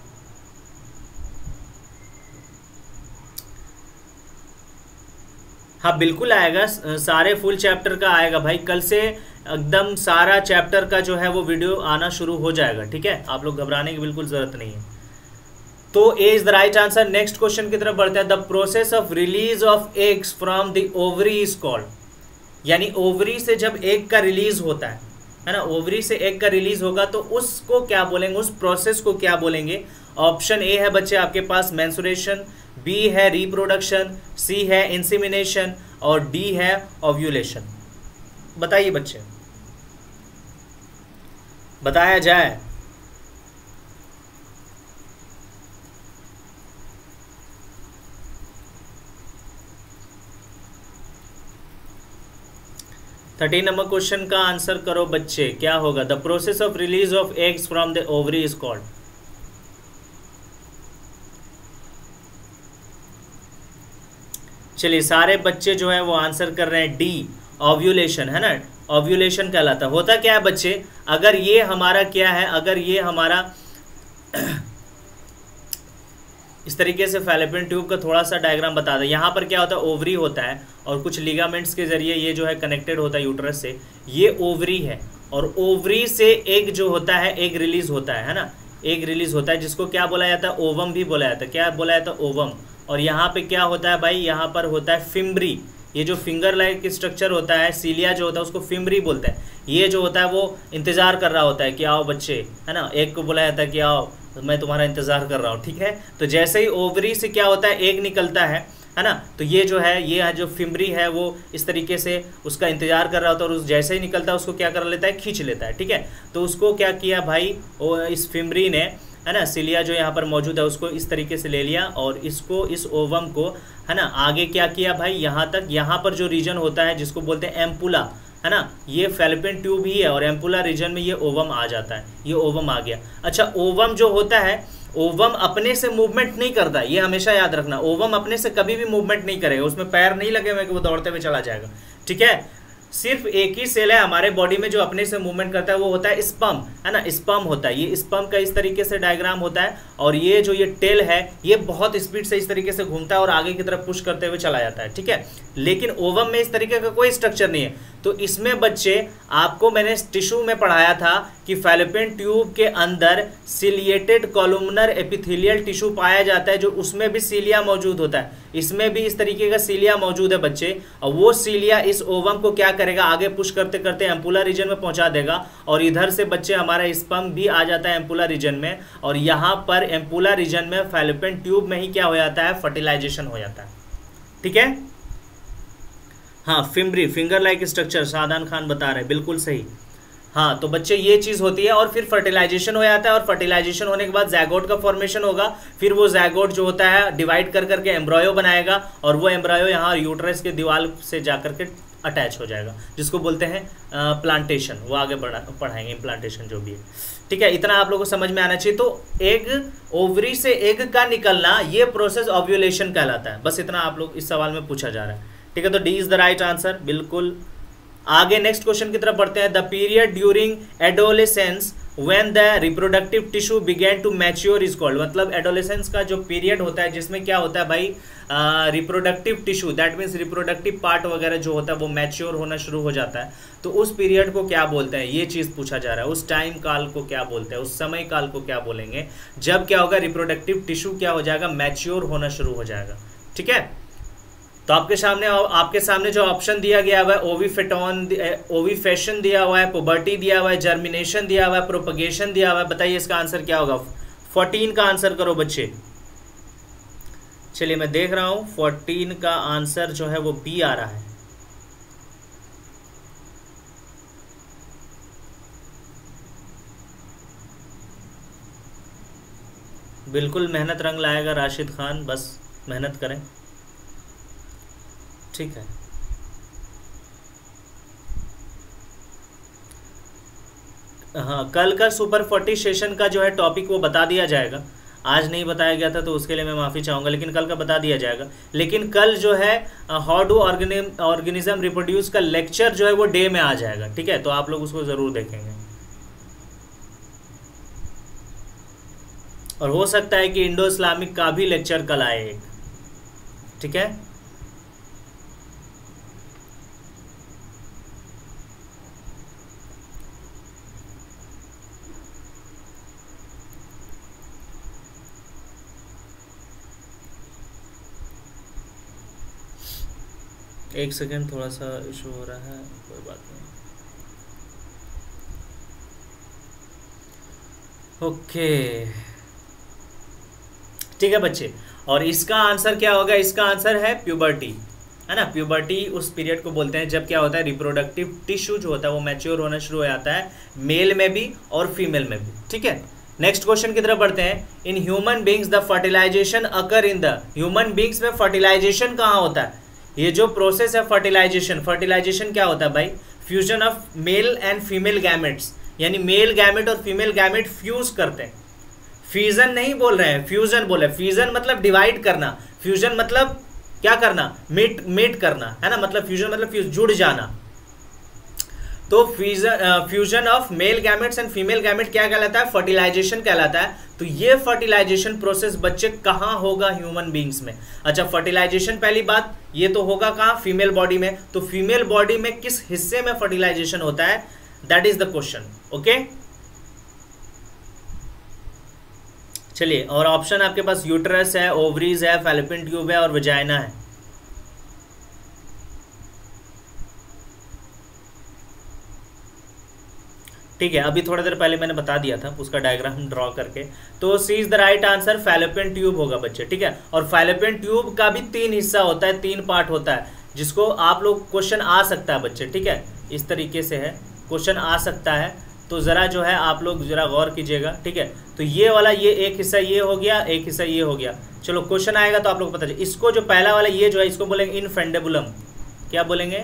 हाँ बिल्कुल आएगा, सारे फुल चैप्टर का आएगा भाई, कल से एकदम सारा चैप्टर का जो है वो वीडियो आना शुरू हो जाएगा, ठीक है। आप लोग घबराने की बिल्कुल जरूरत नहीं है। तो A is the right answer. Next question की तरफ बढ़ते हैं। The process of release of eggs from the ovary is called, यानी ओवरी से जब एग का रिलीज होता है, है ना, ओवरी से एग का रिलीज होगा तो उसको क्या बोलेंगे, उस प्रोसेस को क्या बोलेंगे? ऑप्शन ए है बच्चे आपके पास मेंस्ट्रुएशन, बी है रिप्रोडक्शन, सी है इंसेमिनेशन, और डी है ओव्यूलेशन। बताइए बच्चे, बताया जाए। थर्टीन नंबर क्वेश्चन का आंसर करो बच्चे, क्या होगा? The process of release of eggs from the ovary is called. चलिए सारे बच्चे जो है वो आंसर कर रहे हैं डी, ओव्यूलेशन, है ना। ओव्यूलेशन कहलाता है। होता क्या है बच्चे, अगर ये हमारा क्या है, अगर ये हमारा इस तरीके से फैलोपियन ट्यूब का थोड़ा सा डायग्राम बता दें। यहाँ पर क्या होता है, ओवरी होता है और कुछ लिगामेंट्स के जरिए ये जो है कनेक्टेड होता है यूट्रस से। ये ओवरी है और ओवरी से एग जो होता है, एग रिलीज होता है है ना, एग रिलीज होता है, जिसको क्या बोला जाता है, ओवम भी बोला जाता है। क्या बोला जाता है, ओवम। और यहाँ पे क्या होता है भाई, यहाँ पर होता है फिम्बरी। ये जो फिंगर लाइक स्ट्रक्चर होता है, सीलिया जो होता है उसको फिम्बरी बोलते हैं। ये जो होता है वो इंतजार कर रहा होता है कि आओ बच्चे, है ना। एग को बोला जाता है कि आओ मैं तुम्हारा इंतजार कर रहा हूँ, ठीक है। तो जैसे ही ओवरी से क्या होता है, एग निकलता है है ना, तो ये जो है, ये जो फिम्बरी है वो इस तरीके से उसका इंतजार कर रहा होता है और उस जैसे ही निकलता है उसको क्या कर लेता है, खींच लेता है, ठीक है। तो उसको क्या किया भाई, वो इस फिम्बरी ने, है ना, सिलिया जो यहाँ पर मौजूद है उसको इस तरीके से ले लिया और इसको, इस ओवम को, है ना, आगे क्या किया भाई, यहाँ तक, यहाँ पर जो रीजन होता है जिसको बोलते हैं एम्पुला, है ना, ये फैलोपियन ट्यूब ही है और एम्पुला रीजन में ये ओवम आ जाता है। ये ओवम आ गया। अच्छा, ओवम जो होता है, ओवम अपने से मूवमेंट नहीं करता, ये हमेशा याद रखना। ओवम अपने से कभी भी मूवमेंट नहीं करेगा, उसमें पैर नहीं लगे हुए कि वो दौड़ते हुए चला जाएगा, ठीक है। सिर्फ एक ही सेल है हमारे बॉडी में जो अपने से मूवमेंट करता है, वो होता है स्पर्म, है ना, स्पर्म होता है। ये स्पर्म का इस तरीके से डायग्राम होता है और ये जो ये टेल है ये बहुत स्पीड से इस तरीके से घूमता है और आगे की तरफ पुश करते हुए चला जाता है, ठीक है। लेकिन ओवम में इस तरीके का कोई स्ट्रक्चर नहीं है। तो इसमें बच्चे, आपको मैंने टिश्यू में पढ़ाया था कि फैलोपियन ट्यूब के अंदर सिलिएटेड कॉलुमनर एपिथेलियल टिश्यू पाया जाता है, जो उसमें भी सीलिया मौजूद होता है। इसमें भी इस तरीके का सीलिया मौजूद है बच्चे, और वो सीलिया इस ओवम को क्या करेगा, आगे पुश करते करते एम्पुला रीजन में पहुंचा देगा और इधर से बच्चे हमारा स्पर्म भी आ जाता है एम्पुला रीजन में और यहाँ पर एम्पुला रीजन में फैलोपियन ट्यूब में ही क्या हो जाता है, फर्टिलाइजेशन हो जाता है, ठीक है। हाँ, fimbriae, finger like structure, Saadan Khan बता रहे, बिल्कुल सही। हाँ, तो बच्चे ये चीज़ होती है और फिर फर्टिलाइजेशन हो जाता है और फर्टिलाइजेशन होने के बाद जैगोट का फॉर्मेशन होगा। फिर वो जैगोट जो होता है डिवाइड कर करके एम्ब्रॉयो बनाएगा और वो एम्ब्रॉयो यहाँ यूट्रस के दीवार से जा करके अटैच हो जाएगा, जिसको बोलते हैं प्लांटेशन। वो आगे बढ़ा पढ़ाएंगे प्लांटेशन जो भी है, ठीक है। इतना आप लोगों को समझ में आना चाहिए। तो एग, ओवरी से एग का निकलना, ये प्रोसेस ओव्यूलेशन कहलाता है। बस इतना आप लोग इस सवाल में पूछा जा रहा है, ठीक है। तो D is the right answer, बिल्कुल। आगे नेक्स्ट क्वेश्चन की तरफ बढ़ते हैं। The period during adolescence when the reproductive tissue begin to mature is called. मतलब एडोलेसेंस का जो पीरियड होता है जिसमें क्या होता है भाई, reproductive tissue, that means reproductive part वगैरह जो होता है वो मैच्योर होना शुरू हो जाता है, तो उस पीरियड को क्या बोलते हैं, ये चीज़ पूछा जा रहा है। उस टाइम काल को क्या बोलते हैं, उस समय काल को क्या बोलेंगे, जब क्या होगा, रिप्रोडक्टिव टिश्यू क्या हो जाएगा, मैच्योर होना शुरू हो जाएगा, ठीक है। तो आपके सामने आपके सामने जो ऑप्शन दिया गया हुआ है, ओविफेटॉन, ओविफेशन दिया हुआ है, पुबर्टी दिया हुआ है, जर्मिनेशन दिया हुआ है, प्रोपगेशन दिया हुआ है। बताइए इसका आंसर क्या होगा। फोर्टीन का आंसर करो बच्चे। चलिए मैं देख रहा हूं, फोर्टीन का आंसर जो है वो बी आ रहा है। बिल्कुल मेहनत रंग लाएगा राशिद खान, बस मेहनत करें, ठीक है। हाँ, कल का सुपर फोर्टी सेशन का जो है टॉपिक वो बता दिया जाएगा। आज नहीं बताया गया था तो उसके लिए मैं माफ़ी चाहूँगा, लेकिन कल का बता दिया जाएगा। लेकिन कल जो है हाउ डू ऑर्गेनिज्म रिप्रोड्यूस का लेक्चर जो है वो डे में आ जाएगा, ठीक है। तो आप लोग उसको ज़रूर देखेंगे और हो सकता है कि इंडो इस्लामिक का भी लेक्चर कल आए एक, ठीक है। एक सेकेंड, थोड़ा सा इशू हो रहा है, कोई बात नहीं। ओके, ठीक है बच्चे। और इसका आंसर क्या होगा, इसका आंसर है प्यूबर्टी, है ना। प्यूबर्टी उस पीरियड को बोलते हैं जब क्या होता है, रिप्रोडक्टिव टिश्यू जो होता है वो मैच्योर होना शुरू हो जाता है, मेल में भी और फीमेल में भी, ठीक है। नेक्स्ट क्वेश्चन की तरफ बढ़ते हैं। In human beings the fertilization occur in the, human beings में फर्टिलाइजेशन कहाँ होता है, ये जो प्रोसेस है फर्टिलाइजेशन, फर्टिलाइजेशन क्या होता है भाई, fusion of male and female gametes, यानी मेल गैमेट और फीमेल गैमेट फ्यूज करते हैं। फ्यूजन नहीं बोल रहे हैं, फ्यूजन बोले। फ्यूजन मतलब डिवाइड करना, फ्यूजन मतलब क्या करना, मेट मेट करना, है ना। मतलब फ्यूजन मतलब फ्यूज, जुड़ जाना। तो fusion fusion of male gametes and female gamete क्या कहलाता है, फर्टिलाइजेशन कहलाता है। तो ये फर्टिलाइजेशन प्रोसेस बच्चे कहाँ होगा, ह्यूमन बींग्स में। अच्छा, फर्टिलाइजेशन पहली बात ये तो होगा कहाँ, फीमेल बॉडी में। तो फीमेल बॉडी में किस हिस्से में फर्टिलाइजेशन होता है, that is the question. Okay, चलिए, और ऑप्शन आपके पास यूट्रस है, ओवरीज है, फैलोपियन ट्यूब है और वजाइना है। ठीक है, अभी थोड़ा देर पहले मैंने बता दिया था उसका डायग्राम ड्रॉ करके। तो C is the right answer, fallopian tube होगा बच्चे। ठीक है, और फैलोपियन ट्यूब का भी तीन हिस्सा होता है, तीन पार्ट होता है, जिसको आप लोग क्वेश्चन आ सकता है बच्चे। ठीक है, इस तरीके से है, क्वेश्चन आ सकता है। तो ज़रा जो है आप लोग ज़रा गौर कीजिएगा। ठीक है, तो ये वाला, ये एक हिस्सा ये हो गया, एक हिस्सा ये हो गया। चलो क्वेश्चन आएगा तो आप लोग पता चले। इसको जो पहला वाला ये जो है, इसको बोलेंगे इनफंडेबुलम। क्या बोलेंगे,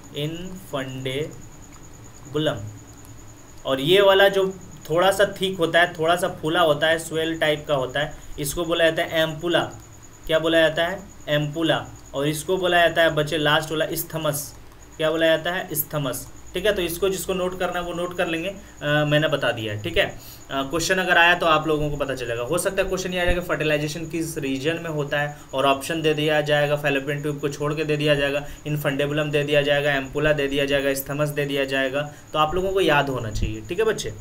इनफंडेबुलम। और ये वाला जो थोड़ा सा थिक होता है, थोड़ा सा फूला होता है, स्वेल टाइप का होता है, इसको बोला जाता है एम्पुला। क्या बोला जाता है, एम्पुला। और इसको बोला जाता है बच्चे लास्ट वाला इस्थमस। क्या बोला जाता है, इस्थमस। ठीक है, तो इसको जिसको नोट करना है वो नोट कर लेंगे, आ, मैंने बता दिया है। ठीक है, क्वेश्चन अगर आया तो आप लोगों को पता चलेगा। हो सकता है क्वेश्चन ये आ जाएगा फर्टिलाइजेशन किस रीजन में होता है, और ऑप्शन दे दिया जाएगा, फैलोपियन ट्यूब को छोड़ के दे दिया जाएगा, इनफंडेबुलम दे दिया जाएगा, एम्पुला दे दिया जाएगा, इस्थमस दे दिया जाएगा। तो आप लोगों को याद होना चाहिए। ठीक है बच्चे,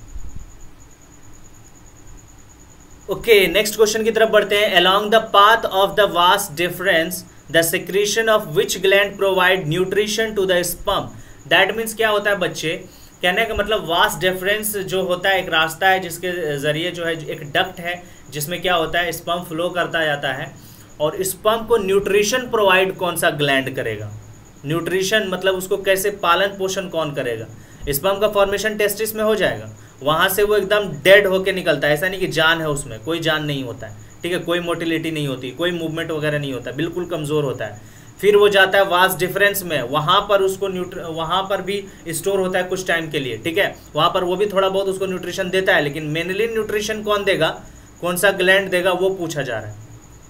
ओके, नेक्स्ट क्वेश्चन की तरफ बढ़ते हैं। Along the path of the vas deferens the secretion of which gland provide nutrition to the sperm. That means क्या होता है बच्चे, कहने का मतलब वास्ट डिफरेंस जो होता है, एक रास्ता है जिसके जरिए जो है, एक डक्ट है जिसमें क्या होता है, स्पर्म फ्लो करता जाता है, और स्पर्म को न्यूट्रिशन प्रोवाइड कौन सा ग्लैंड करेगा। न्यूट्रिशन मतलब उसको कैसे पालन पोषण कौन करेगा। स्पर्म का फॉर्मेशन टेस्टिस में हो जाएगा, वहां से वो एकदम डेड होके निकलता है। ऐसा नहीं कि जान है उसमें, कोई जान नहीं होता है। ठीक है, कोई मोटिलिटी नहीं होती, कोई मूवमेंट वगैरह नहीं होता, बिल्कुल कमज़ोर होता है। फिर वो जाता है वास्ट डिफरेंस में, वहाँ पर उसको न्यूट्र वहाँ पर भी स्टोर होता है कुछ टाइम के लिए। ठीक है, वहाँ पर वो भी थोड़ा बहुत उसको न्यूट्रिशन देता है, लेकिन मेनली न्यूट्रिशन कौन देगा, कौन सा ग्लैंड देगा, वो पूछा जा रहा है।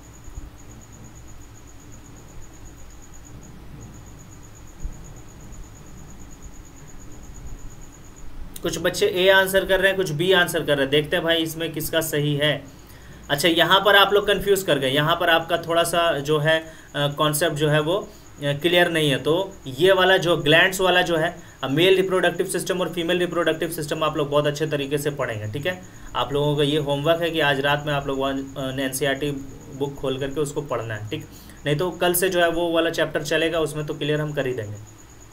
कुछ बच्चे ए आंसर कर रहे हैं, कुछ बी आंसर कर रहे हैं। देखते हैं भाई इसमें किसका सही है। अच्छा, यहाँ पर आप लोग कंफ्यूज कर गए, यहाँ पर आपका थोड़ा सा जो है कॉन्सेप्ट जो है वो क्लियर नहीं है। तो ये वाला जो ग्लैंड्स वाला जो है, मेल रिप्रोडक्टिव सिस्टम और फीमेल रिप्रोडक्टिव सिस्टम आप लोग बहुत अच्छे तरीके से पढ़ेंगे। ठीक है, आप लोगों का ये होमवर्क है कि आज रात में आप लोग N C R T book खोल करके उसको पढ़ना है। ठीक, नहीं तो कल से जो है वो वाला चैप्टर चलेगा, उसमें तो क्लियर हम कर ही देंगे।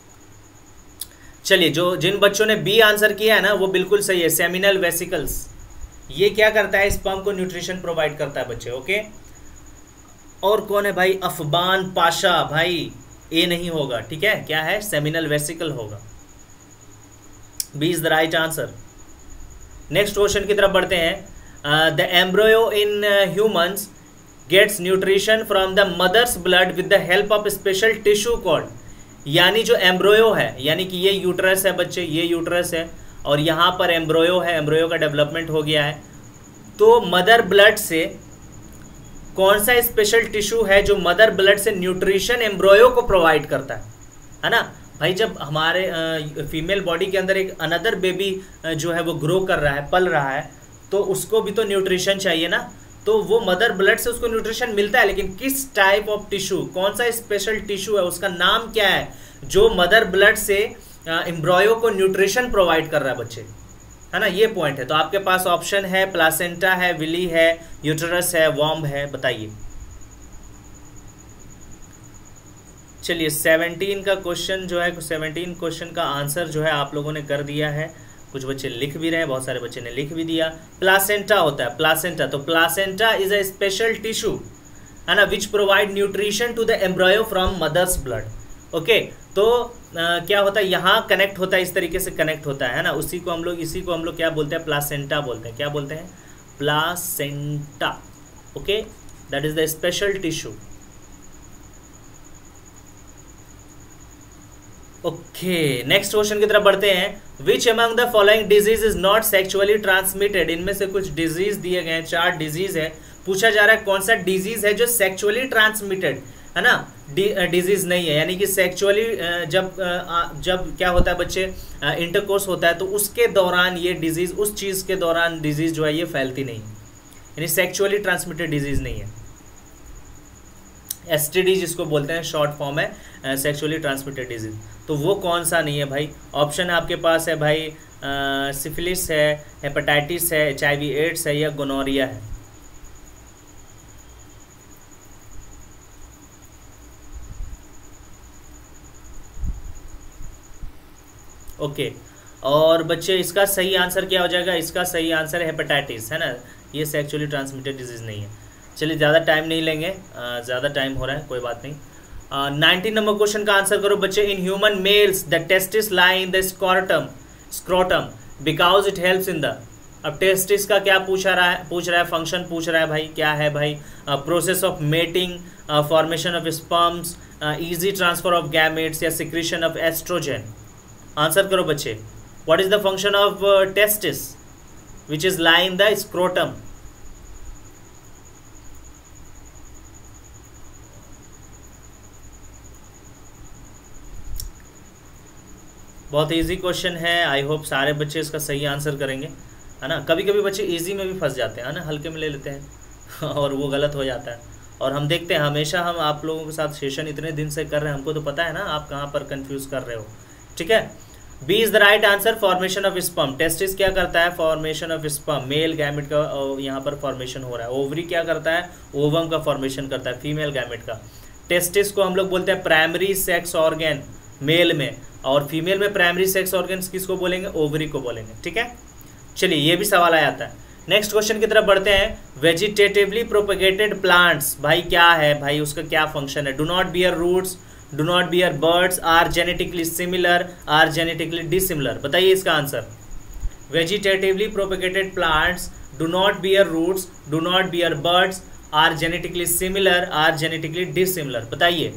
चलिए, जो जिन बच्चों ने बी आंसर किया है ना, वो बिल्कुल सही है। सेमिनल वेसिकल्स, ये क्या करता है, स्पर्म को न्यूट्रिशन प्रोवाइड करता है बच्चे। ओके, और कौन है भाई, अफबान पाशा। भाई ए नहीं होगा, ठीक है, क्या है, सेमिनल वेसिकल होगा। B is the right answer. Next question की तरफ बढ़ते हैं। The embryo in humans gets nutrition from the mother's blood with the help of special tissue called. यानी जो एम्ब्रोयो है, यानी कि ये यूट्रस है बच्चे, ये यूट्रस है और यहाँ पर एम्ब्रोयो है, एम्ब्रोयो का डेवलपमेंट हो गया है। तो मदर ब्लड से कौन सा स्पेशल टिश्यू है जो मदर ब्लड से न्यूट्रिशन एम्ब्रोयो को प्रोवाइड करता है, है ना भाई। जब हमारे फीमेल बॉडी के अंदर एक अनदर बेबी जो है वो ग्रो कर रहा है, पल रहा है, तो उसको भी तो न्यूट्रिशन चाहिए ना। तो वो मदर ब्लड से उसको न्यूट्रिशन मिलता है, लेकिन किस टाइप ऑफ टिश्यू, कौन सा स्पेशल टिश्यू है, उसका नाम क्या है जो मदर ब्लड से एम्ब्रोयो को न्यूट्रिशन प्रोवाइड कर रहा है बच्चे, है ना। ये पॉइंट है। तो आपके पास ऑप्शन है प्लासेंटा है, विली है, यूट्रस है, वॉम्ब है, बताइए। चलिए, सेवनटीन का क्वेश्चन जो है, सेवनटीन क्वेश्चन का आंसर जो है आप लोगों ने कर दिया है। कुछ बच्चे लिख भी रहे हैं, बहुत सारे बच्चे ने लिख भी दिया। प्लासेंटा होता है, प्लासेंटा। तो placenta is a special tissue, है ना, which provide nutrition to the embryo from mother's blood. Okay, तो आ, क्या होता है, यहाँ कनेक्ट होता है, इस तरीके से कनेक्ट होता है ना। उसी को हम लोग इसी को हम लोग क्या बोलते हैं, प्लासेंटा बोलते हैं। क्या बोलते हैं, placenta. Okay, that is the special tissue. Okay, next question की तरफ बढ़ते हैं। Which among the following disease is not sexually transmitted, इनमें से कुछ डिजीज दिए गए हैं, चार डिजीज है, पूछा जा रहा है कौन सा डिजीज है जो सेक्चुअली ट्रांसमिटेड है ना, डिजीज नहीं है, यानी कि सेक्चुअली जब जब क्या होता है बच्चे, इंटरकोर्स होता है तो उसके दौरान ये डिजीज, उस चीज के दौरान डिजीज जो है ये फैलती नहीं है, यानी सेक्चुअली ट्रांसमिटेड डिजीज नहीं है। एसटीडी जिसको बोलते हैं शॉर्ट फॉर्म है सेक्सुअली ट्रांसमिटेड डिजीज, तो वो कौन सा नहीं है भाई? ऑप्शन आपके पास है भाई, सिफिलिस है, हेपेटाइटिस है, एच आई वी एड्स है या गोनोरिया है। Okay okay. और बच्चे इसका सही आंसर क्या हो जाएगा? इसका सही आंसर है हेपेटाइटिस, है ना, ये सेक्सुअली ट्रांसमिटेड डिजीज नहीं है। चलिए ज़्यादा टाइम नहीं लेंगे, ज़्यादा टाइम हो रहा है, कोई बात नहीं। नाइनटीन नंबर क्वेश्चन का आंसर करो बच्चे। In human males the testis lie in the scrotum scrotum because it helps in the, अब टेस्टिस का क्या पूछा रहा है, पूछ रहा है फंक्शन पूछ रहा है भाई, क्या है भाई? Process of mating, formation of sperms, easy transfer of gametes या सिक्रीशन ऑफ एस्ट्रोजन। आंसर करो बच्चे, what is the function of testis which is lie in the scrotum? बहुत इजी क्वेश्चन है, आई होप सारे बच्चे इसका सही आंसर करेंगे, है ना। कभी कभी बच्चे इजी में भी फंस जाते हैं, है ना, हल्के में ले लेते हैं और वो गलत हो जाता है। और हम देखते हैं हमेशा, हम आप लोगों के साथ सेशन इतने दिन से कर रहे हैं, हमको तो पता है ना आप कहाँ पर कंफ्यूज कर रहे हो, ठीक है। B is the right answer, formation of sperm. Testis क्या करता है? Formation of sperm, male gamete का यहाँ पर फॉर्मेशन हो रहा है। ओवरी क्या करता है? ओवम का फॉर्मेशन करता है, फीमेल गैमेट का। टेस्टिस को हम लोग बोलते हैं प्राइमरी सेक्स ऑर्गन मेल में, और फीमेल में प्राइमरी सेक्स ऑर्गन्स किसको बोलेंगे? ओवरी को बोलेंगे, ठीक है। चलिए ये भी सवाल आ जाता है। नेक्स्ट क्वेश्चन की तरफ बढ़ते हैं। वेजिटेटिवली प्रोपेगेटेड प्लांट्स, भाई क्या है भाई, उसका क्या फंक्शन है? Do not bear roots, do not bear birds, are genetically similar, are genetically dissimilar. बताइए इसका answer. Vegetatively propagated plants do not bear roots, do not bear birds, are genetically similar, are genetically dissimilar. बताइए।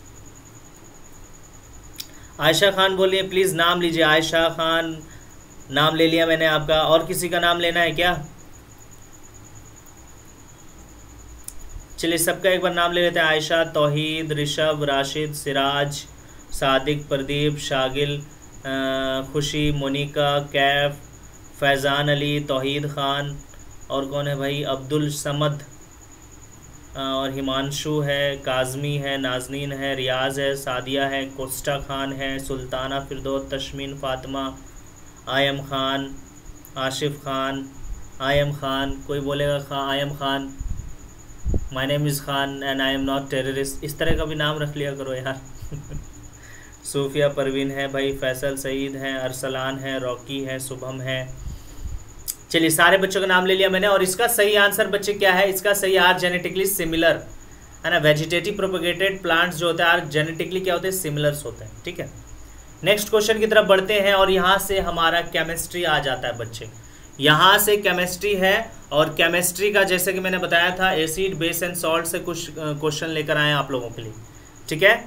आयशा खान बोलिए please, नाम लीजिए। आयशा खान नाम ले लिया मैंने आपका, और किसी का नाम लेना है क्या? चलिए सबका एक बार नाम ले लेते हैं। आयशा, तौहीद, ऋषभ, राशिद, सिराज, सादिक, प्रदीप, शागिल, खुशी, मोनिका, कैफ, फैज़ान अली, तौहीद खान, और कौन है भाई? अब्दुल समद, और हिमांशु है, काजमी है, नाजनीन है, रियाज है, सादिया है, कोस्टा खान है, सुल्ताना, फिरदौस, तशमीन, फातिमा, आयम खान, आशिफ खान, आयम खान, कोई बोलेगा Khan, I'm Khan, my name is Khan and I am not terrorist, इस तरह का भी नाम रख लिया करो यार सूफिया परवीन है भाई, फैसल सईद है, अरसलान है, रॉकी है, शुभम है। चलिए सारे बच्चों का नाम ले लिया मैंने, और इसका सही आंसर बच्चे क्या है? इसका सही आर जेनेटिकली सिमिलर, है ना। वेजिटेटिव प्रोपेगेटेड प्लांट्स जो होते हैं आर जेनेटिकली क्या होते हैं? सिमिलर्स होते हैं, ठीक है। नेक्स्ट क्वेश्चन की तरफ बढ़ते हैं, और यहाँ से हमारा केमिस्ट्री आ जाता है बच्चे। यहाँ से केमिस्ट्री है, और केमिस्ट्री का जैसे कि मैंने बताया था एसिड बेस एंड सॉल्ट से कुछ क्वेश्चन लेकर आए आप लोगों के लिए, ठीक है।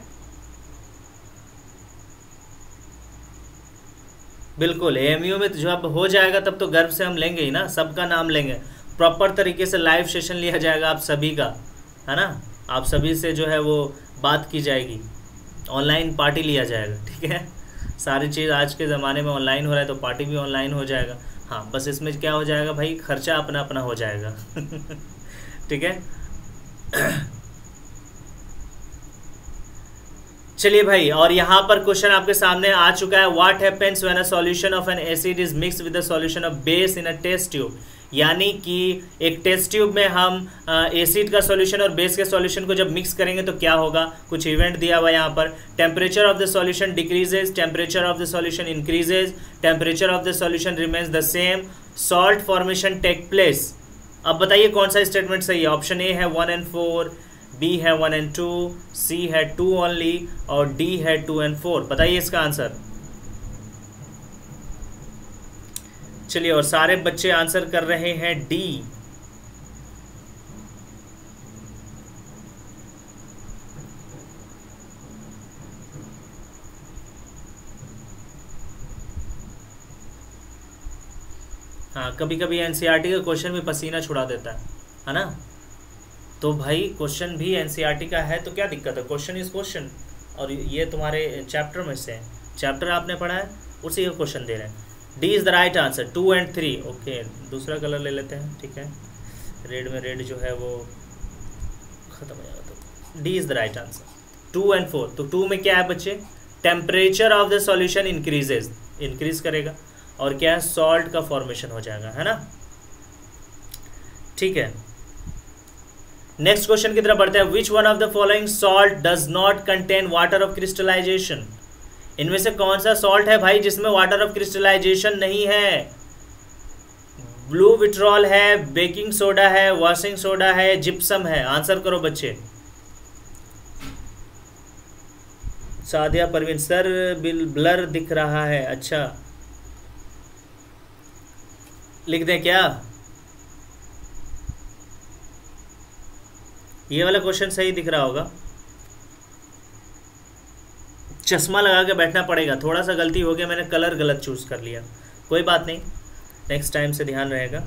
बिल्कुल, एएमयू में जब हो जाएगा तब तो गर्व से हम लेंगे ही ना, सबका नाम लेंगे, प्रॉपर तरीके से लाइव सेशन लिया जाएगा आप सभी का, है ना। आप सभी से जो है वो बात की जाएगी, ऑनलाइन पार्टी लिया जाएगा, ठीक है। सारी चीज़ आज के ज़माने में ऑनलाइन हो रहा है, तो पार्टी भी ऑनलाइन हो जाएगा। हाँ, बस इसमें क्या हो जाएगा भाई, खर्चा अपना अपना हो जाएगा ठीक है चलिए भाई, और यहाँ पर क्वेश्चन आपके सामने आ चुका है। What happens when a solution of an acid is mix with the solution of base in a test tube, यानी कि एक टेस्ट ट्यूब में हम एसिड का सॉल्यूशन और बेस के सॉल्यूशन को जब मिक्स करेंगे तो क्या होगा? कुछ इवेंट दिया हुआ है यहाँ पर। Temperature of the solution decreases, temperature of the solution increases, temperature of the solution remains the same, salt formation take place. अब बताइए कौन सा स्टेटमेंट सही है? ऑप्शन ए है वन एंड फोर, बी है वन एंड टू, सी है two only, और डी है टू एंड फोर। बताइए इसका आंसर। चलिए, और सारे बच्चे आंसर कर रहे हैं डी। हाँ, कभी कभी एनसीईआरटी का क्वेश्चन भी पसीना छुड़ा देता है है ना। तो भाई क्वेश्चन भी एनसीईआरटी का है तो क्या दिक्कत है, क्वेश्चन इज क्वेश्चन। और ये तुम्हारे चैप्टर में से है, चैप्टर आपने पढ़ा है उसी का क्वेश्चन दे रहे हैं। D is the right answer, two and three. Okay, दूसरा कलर ले लेते हैं, ठीक है। रेड में रेड जो है वो ख़त्म हो जाएगा, तो D is the right answer. Two and four, तो टू में क्या है बच्चे, temperature of the solution increases, increase करेगा, और क्या है, सॉल्ट का फॉर्मेशन हो जाएगा, है ना। ठीक है, नेक्स्ट क्वेश्चन की तरफ बढ़ते हैं। Which one of the following salt does not contain water of crystallisation. इनमें से कौन सा सॉल्ट है भाई जिसमें वाटर ऑफ क्रिस्टलाइजेशन नहीं है। ब्लू विट्रॉल है, बेकिंग सोडा है, वॉशिंग सोडा है, जिप्सम है। आंसर करो बच्चे। सादिया परवीन, सर बिल ब्लर दिख रहा है। अच्छा, लिख दें क्या, ये वाला क्वेश्चन सही दिख रहा होगा। चश्मा लगा के बैठना पड़ेगा, थोड़ा सा गलती हो गया, मैंने कलर गलत चूज कर लिया, कोई बात नहीं, नेक्स्ट टाइम से ध्यान रहेगा।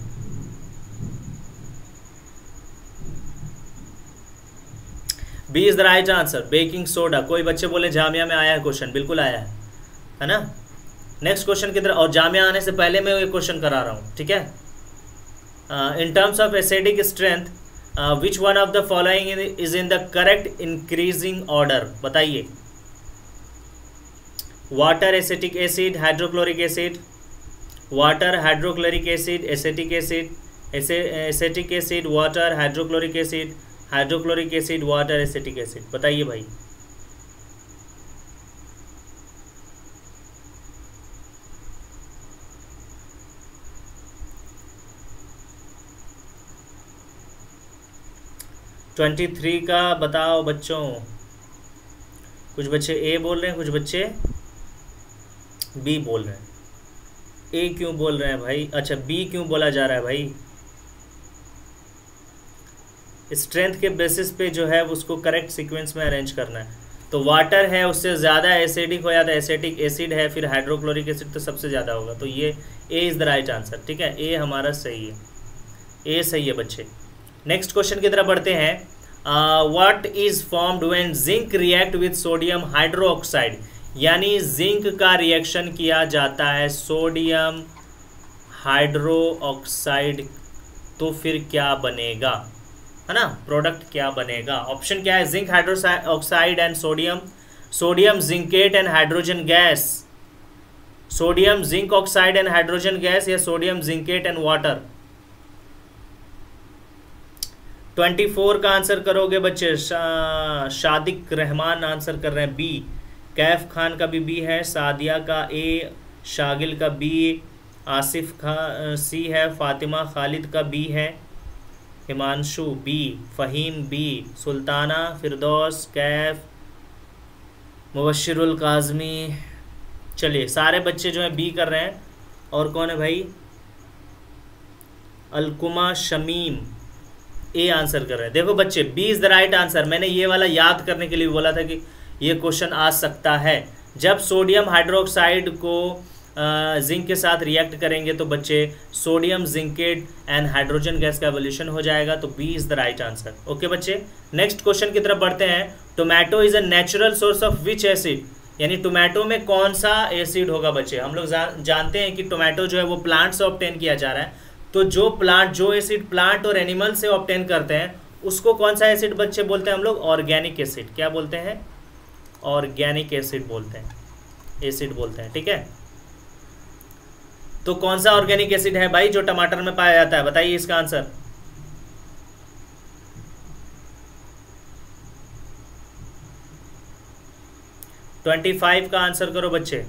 B is the right answer, baking soda. कोई बच्चे बोले जामिया में आया है क्वेश्चन, बिल्कुल आया है, है ना। नेक्स्ट क्वेश्चन की तरफ, और जामिया आने से पहले मैं ये क्वेश्चन करा रहा हूँ, ठीक है। In terms of acidic strength, which one of the following is in the correct increasing order, बताइए। Water, acetic acid, hydrochloric acid. Water, hydrochloric acid, acetic acid, acetic acid, water, hydrochloric acid, hydrochloric acid, water, acetic acid. बताइए भाई। Twenty three का बताओ बच्चों। कुछ बच्चे ए बोल रहे हैं, कुछ बच्चे बी बोल रहे हैं। ए क्यों बोल रहे हैं भाई, अच्छा बी क्यों बोला जा रहा है भाई। स्ट्रेंथ के बेसिस पे जो है उसको करेक्ट सीक्वेंस में अरेंज करना है। तो वाटर है उससे ज़्यादा एसिडिक हो जाता है, एसिटिक एसिड है, फिर हाइड्रोक्लोरिक एसिड तो सबसे ज़्यादा होगा, तो ये A is the right answer, ठीक है। ए हमारा सही है, ए सही है बच्चे। नेक्स्ट क्वेश्चन की तरफ बढ़ते हैं। What is formed when zinc react with sodium hydroxide, यानी जिंक का रिएक्शन किया जाता है सोडियम हाइड्रोक्साइड, तो फिर क्या बनेगा, है ना, प्रोडक्ट क्या बनेगा। ऑप्शन क्या है, zinc hydroxide and sodium, sodium zincate and hydrogen gas, sodium zinc oxide and hydrogen gas, या sodium zincate and water. Twenty four का आंसर करोगे बच्चे। शा, शादिक रहमान आंसर कर रहे हैं बी, कैफ खान का भी बी है, सादिया का ए, शागिल का बी, आसिफ खान सी है, फातिमा खालिद का बी है, हिमांशु बी, फ़हीम बी, सुल्ताना, फिरदौस, कैफ, मुबश्शिरुल काज़मी। चलिए सारे बच्चे जो हैं बी कर रहे हैं। और कौन है भाई, अलकुमा शमीम ए आंसर कर रहे हैं। देखो बच्चे, B is the right answer. मैंने ये वाला याद करने के लिए बोला था कि ये क्वेश्चन आ सकता है। जब सोडियम हाइड्रोक्साइड को जिंक के साथ रिएक्ट करेंगे तो बच्चे sodium zincate and hydrogen gas का एवोल्यूशन हो जाएगा, तो B is the right answer. Okay बच्चे, नेक्स्ट क्वेश्चन की तरफ बढ़ते हैं। Tomato is a natural source of which acid, यानी टोमेटो में कौन सा एसिड होगा बच्चे। हम लोग जानते हैं कि टोमेटो जो है वो प्लांट से ऑब्टेन किया जा रहा है, तो जो प्लांट जो एसिड प्लांट और एनिमल से ऑब्टेन करते हैं उसको कौन सा एसिड बच्चे बोलते हैं हम लोग, ऑर्गेनिक एसिड। क्या बोलते हैं, ऑर्गेनिक एसिड बोलते हैं, एसिड बोलते हैं, ठीक है। तो कौन सा ऑर्गेनिक एसिड है भाई जो टमाटर में पाया जाता है, बताइए इसका आंसर। ट्वेंटी फाइव का आंसर करो बच्चे।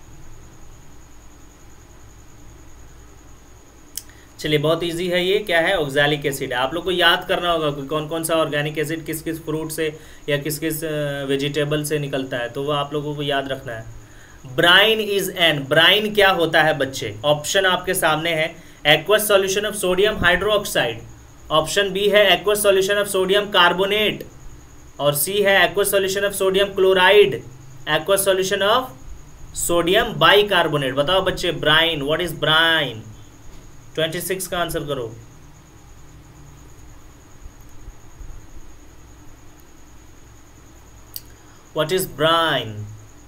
चलिए बहुत इजी है ये, क्या है, ऑक्सैलिक एसिड है। आप लोग को याद करना होगा कि कौन कौन सा ऑर्गेनिक एसिड किस किस फ्रूट से या किस किस वेजिटेबल से निकलता है, तो वो आप लोगों को याद रखना है। ब्राइन इज एन, ब्राइन क्या होता है बच्चे, ऑप्शन आपके सामने है। Aqueous solution of sodium hydroxide, option B है aqueous solution of sodium carbonate, और सी है aqueous solution of sodium chloride, aqueous solution of sodium bicarbonate. बताओ बच्चे, brine, what is brine. Twenty six का आंसर करो। What is brine?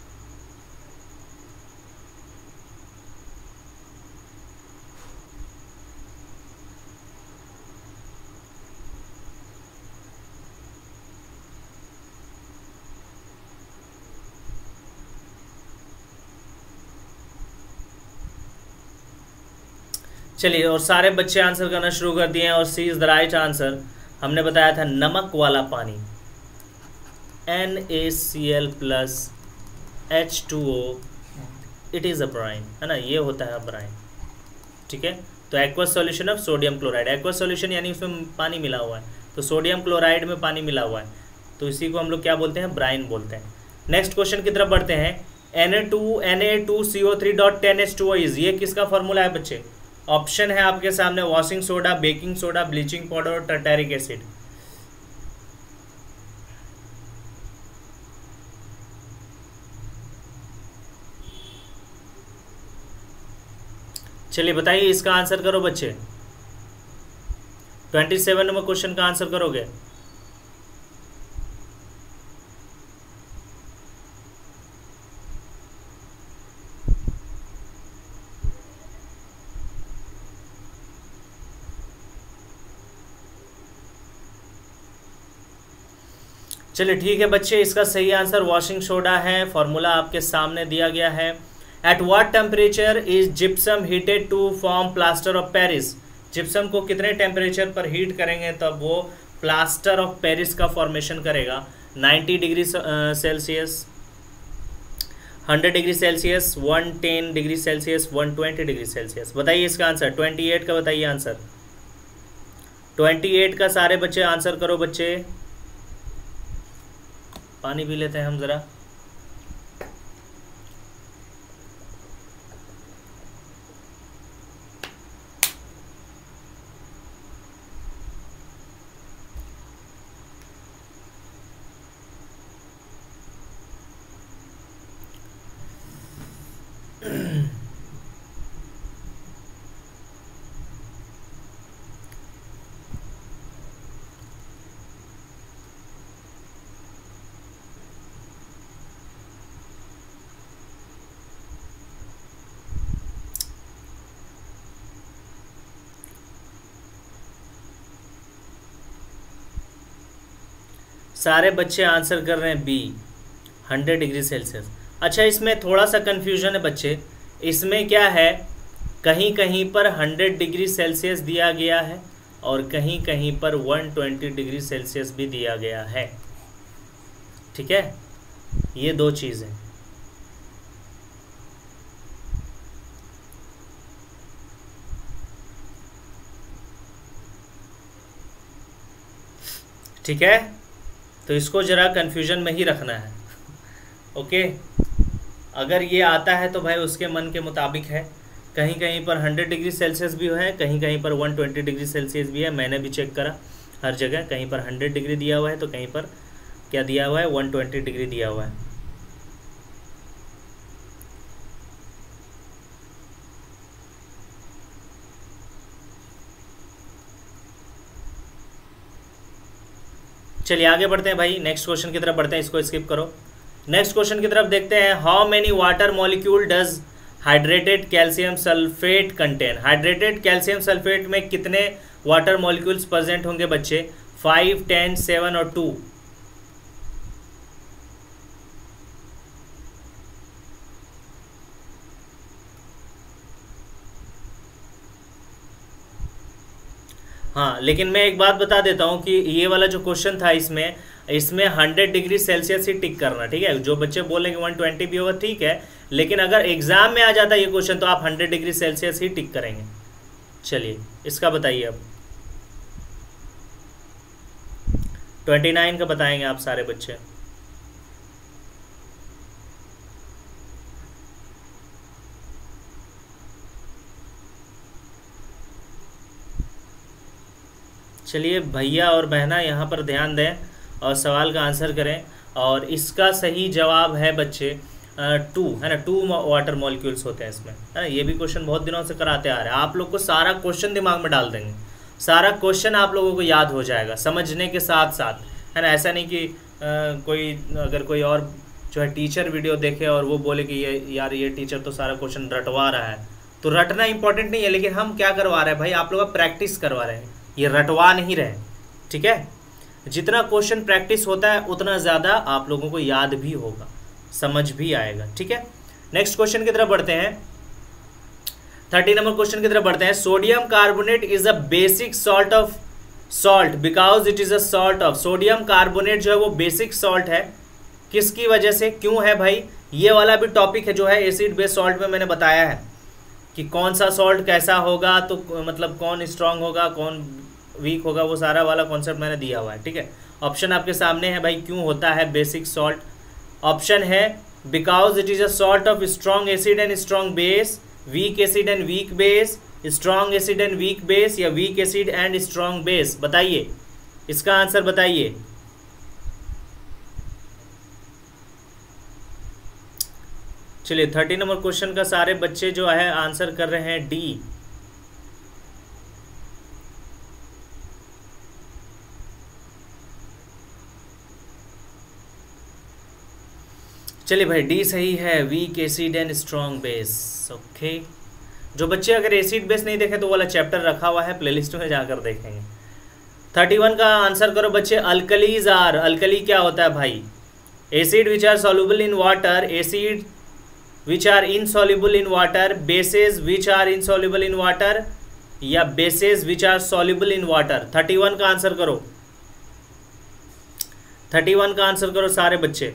चलिए, और सारे बच्चे आंसर करना शुरू कर दिए हैं, और C is the right answer. हमने बताया था नमक वाला पानी, N A C L plus H two O, it is a brine, है ना, ये होता है ब्राइन। ठीक है, तो aqueous solution of sodium chloride, aqueous solution यानी उसमें पानी मिला हुआ है, तो सोडियम क्लोराइड में पानी मिला हुआ है, तो इसी को हम लोग क्या बोलते हैं? ब्राइन बोलते हैं। नेक्स्ट क्वेश्चन की तरफ बढ़ते हैं। N A two N A two C O three dot ten H two O is, ये किसका फॉर्मूला है बच्चे? ऑप्शन है आपके सामने, washing soda, baking soda, bleaching powder और टर्टेरिक एसिड। चलिए बताइए, इसका आंसर करो बच्चे। ट्वेंटी सेवन नंबर क्वेश्चन का आंसर करोगे? चलिए ठीक है बच्चे, इसका सही आंसर वॉशिंग सोडा है। फॉर्मूला आपके सामने दिया गया है। At what temperature is gypsum heated to form plaster of Paris? Gypsum को कितने टेम्परेचर पर हीट करेंगे तब वो प्लास्टर ऑफ पेरिस का फॉर्मेशन करेगा? Ninety degree Celsius, hundred degree Celsius, one ten degree Celsius, one twenty degree Celsius. बताइए इसका आंसर। ट्वेंटी एट का बताइए आंसर। ट्वेंटी एट का सारे बच्चे आंसर करो बच्चे। पानी पी लेते हैं हम ज़रा। सारे बच्चे आंसर कर रहे हैं बी, हंड्रेड डिग्री सेल्सियस। अच्छा, इसमें थोड़ा सा कन्फ्यूजन है बच्चे। इसमें क्या है, कहीं कहीं पर हंड्रेड डिग्री सेल्सियस दिया गया है और कहीं कहीं पर वन ट्वेंटी डिग्री सेल्सियस भी दिया गया है। ठीक है, ये दो चीज़ें। ठीक है, तो इसको ज़रा कन्फ्यूजन में ही रखना है। ओके, अगर ये आता है तो भाई उसके मन के मुताबिक है। कहीं कहीं पर हंड्रेड डिग्री सेल्सियस भी है, कहीं कहीं पर वन ट्वेंटी डिग्री सेल्सियस भी है। मैंने भी चेक करा, हर जगह कहीं पर हंड्रेड डिग्री दिया हुआ है तो कहीं पर क्या दिया हुआ है, वन ट्वेंटी डिग्री दिया हुआ है। चलिए आगे बढ़ते हैं भाई, नेक्स्ट क्वेश्चन की तरफ बढ़ते हैं, इसको स्किप करो। नेक्स्ट क्वेश्चन की तरफ देखते हैं। How many water molecule does hydrated calcium sulphate contain? Hydrated calcium sulphate में कितने वाटर मॉलिक्यूल्स प्रेजेंट होंगे बच्चे? फाइव, टेन, सेवन और टू। हाँ, लेकिन मैं एक बात बता देता हूँ कि ये वाला जो क्वेश्चन था इसमें इसमें हंड्रेड डिग्री सेल्सियस ही टिक करना। ठीक है, जो बच्चे बोलेंगे वन ट्वेंटी भी होगा ठीक है, लेकिन अगर एग्जाम में आ जाता है ये क्वेश्चन तो आप हंड्रेड डिग्री सेल्सियस ही टिक करेंगे। चलिए इसका बताइए अब। ट्वेंटी नाइन का बताएंगे आप सारे बच्चे। चलिए भैया और बहना यहाँ पर ध्यान दें और सवाल का आंसर करें। और इसका सही जवाब है बच्चे टू है ना, टू वाटर मॉलिक्यूल्स होते हैं इसमें, है ना। ये भी क्वेश्चन बहुत दिनों से कराते आ रहे हैं। आप लोग को सारा क्वेश्चन दिमाग में डाल देंगे, सारा क्वेश्चन आप लोगों को याद हो जाएगा समझने के साथ साथ, है ना। ऐसा नहीं कि आ, कोई अगर कोई और जो है टीचर वीडियो देखे और वो बोले कि ये यार ये टीचर तो सारा क्वेश्चन रटवा रहा है, तो रटना इंपॉर्टेंट नहीं है, लेकिन हम क्या करवा रहे हैं भाई, आप लोग प्रैक्टिस करवा रहे हैं, ये रटवा नहीं रहे, ठीक है। जितना क्वेश्चन प्रैक्टिस होता है उतना ज़्यादा आप लोगों को याद भी होगा, समझ भी आएगा, ठीक है। नेक्स्ट क्वेश्चन की तरफ बढ़ते हैं, थर्टी नंबर क्वेश्चन की तरफ बढ़ते हैं। Sodium carbonate is a basic salt of salt because it is a salt of, sodium carbonate जो है वो बेसिक सॉल्ट है, किसकी वजह से, क्यों है भाई। ये वाला भी टॉपिक है जो है एसिड बेस सॉल्ट में, मैंने बताया है कि कौन सा सॉल्ट कैसा होगा, तो मतलब कौन स्ट्रांग होगा कौन वीक होगा, वो सारा वाला कॉन्सेप्ट मैंने दिया हुआ है, ठीक है। ऑप्शन आपके सामने है भाई, क्यों होता है बेसिक सॉल्ट। ऑप्शन है because it is a salt of strong acid and strong base, weak acid and weak base, strong acid and weak base, या weak acid and strong base. बताइए इसका आंसर बताइए। चलिए थर्टी नंबर क्वेश्चन का सारे बच्चे जो है आंसर कर रहे हैं डी। चलिए भाई डी सही है, weak acid and strong base, okay. जो बच्चे अगर एसिड बेस नहीं देखे तो वाला चैप्टर रखा हुआ है, प्लेलिस्ट में जाकर देखेंगे। थर्टी वन का आंसर करो बच्चे। अल्कलीज आर, अल्कली क्या होता है भाई, acid which are soluble in water, acid which are insoluble in water, bases which are insoluble in water, या bases which are soluble in water. Thirty one का answer करो, thirty one का answer करो सारे बच्चे।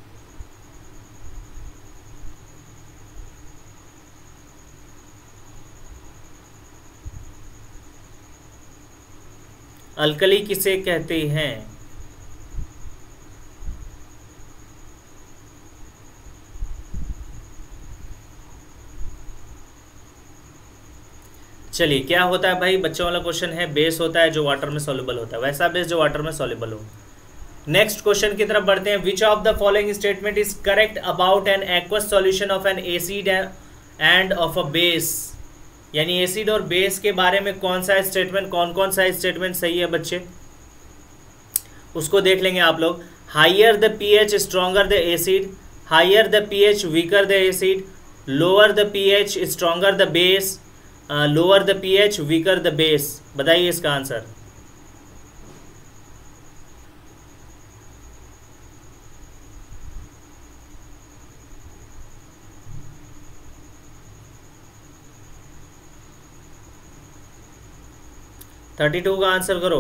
अल्कली किसे कहते हैं। चलिए क्या होता है भाई, बच्चों वाला क्वेश्चन है, बेस होता है जो वाटर में सॉल्युबल होता है, वैसा बेस जो वाटर में सॉल्युबल हो। नेक्स्ट क्वेश्चन की तरफ बढ़ते हैं। Which of the following statement is correct about an aqueous solution of an acid and of a base, यानी एसिड और बेस के बारे में कौन सा स्टेटमेंट, कौन कौन सा स्टेटमेंट सही है बच्चे, उसको देख लेंगे आप लोग। Higher the pH stronger the acid, higher the pH weaker the acid, lower the pH stronger the base, lower the pH weaker the base. बताइए इसका आंसर। थर्टी टू का आंसर करो।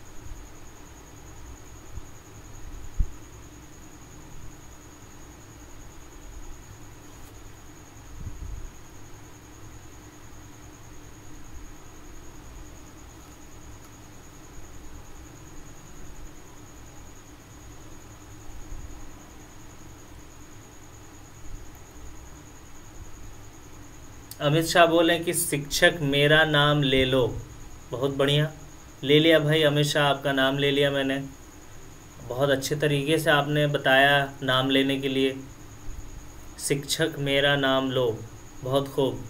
अमित शाह बोले कि शिक्षक मेरा नाम ले लो। बहुत बढ़िया, ले लिया भाई अमित शाह, आपका नाम ले लिया मैंने। बहुत अच्छे तरीके से आपने बताया नाम लेने के लिए। शिक्षक मेरा नाम लो, बहुत खूब।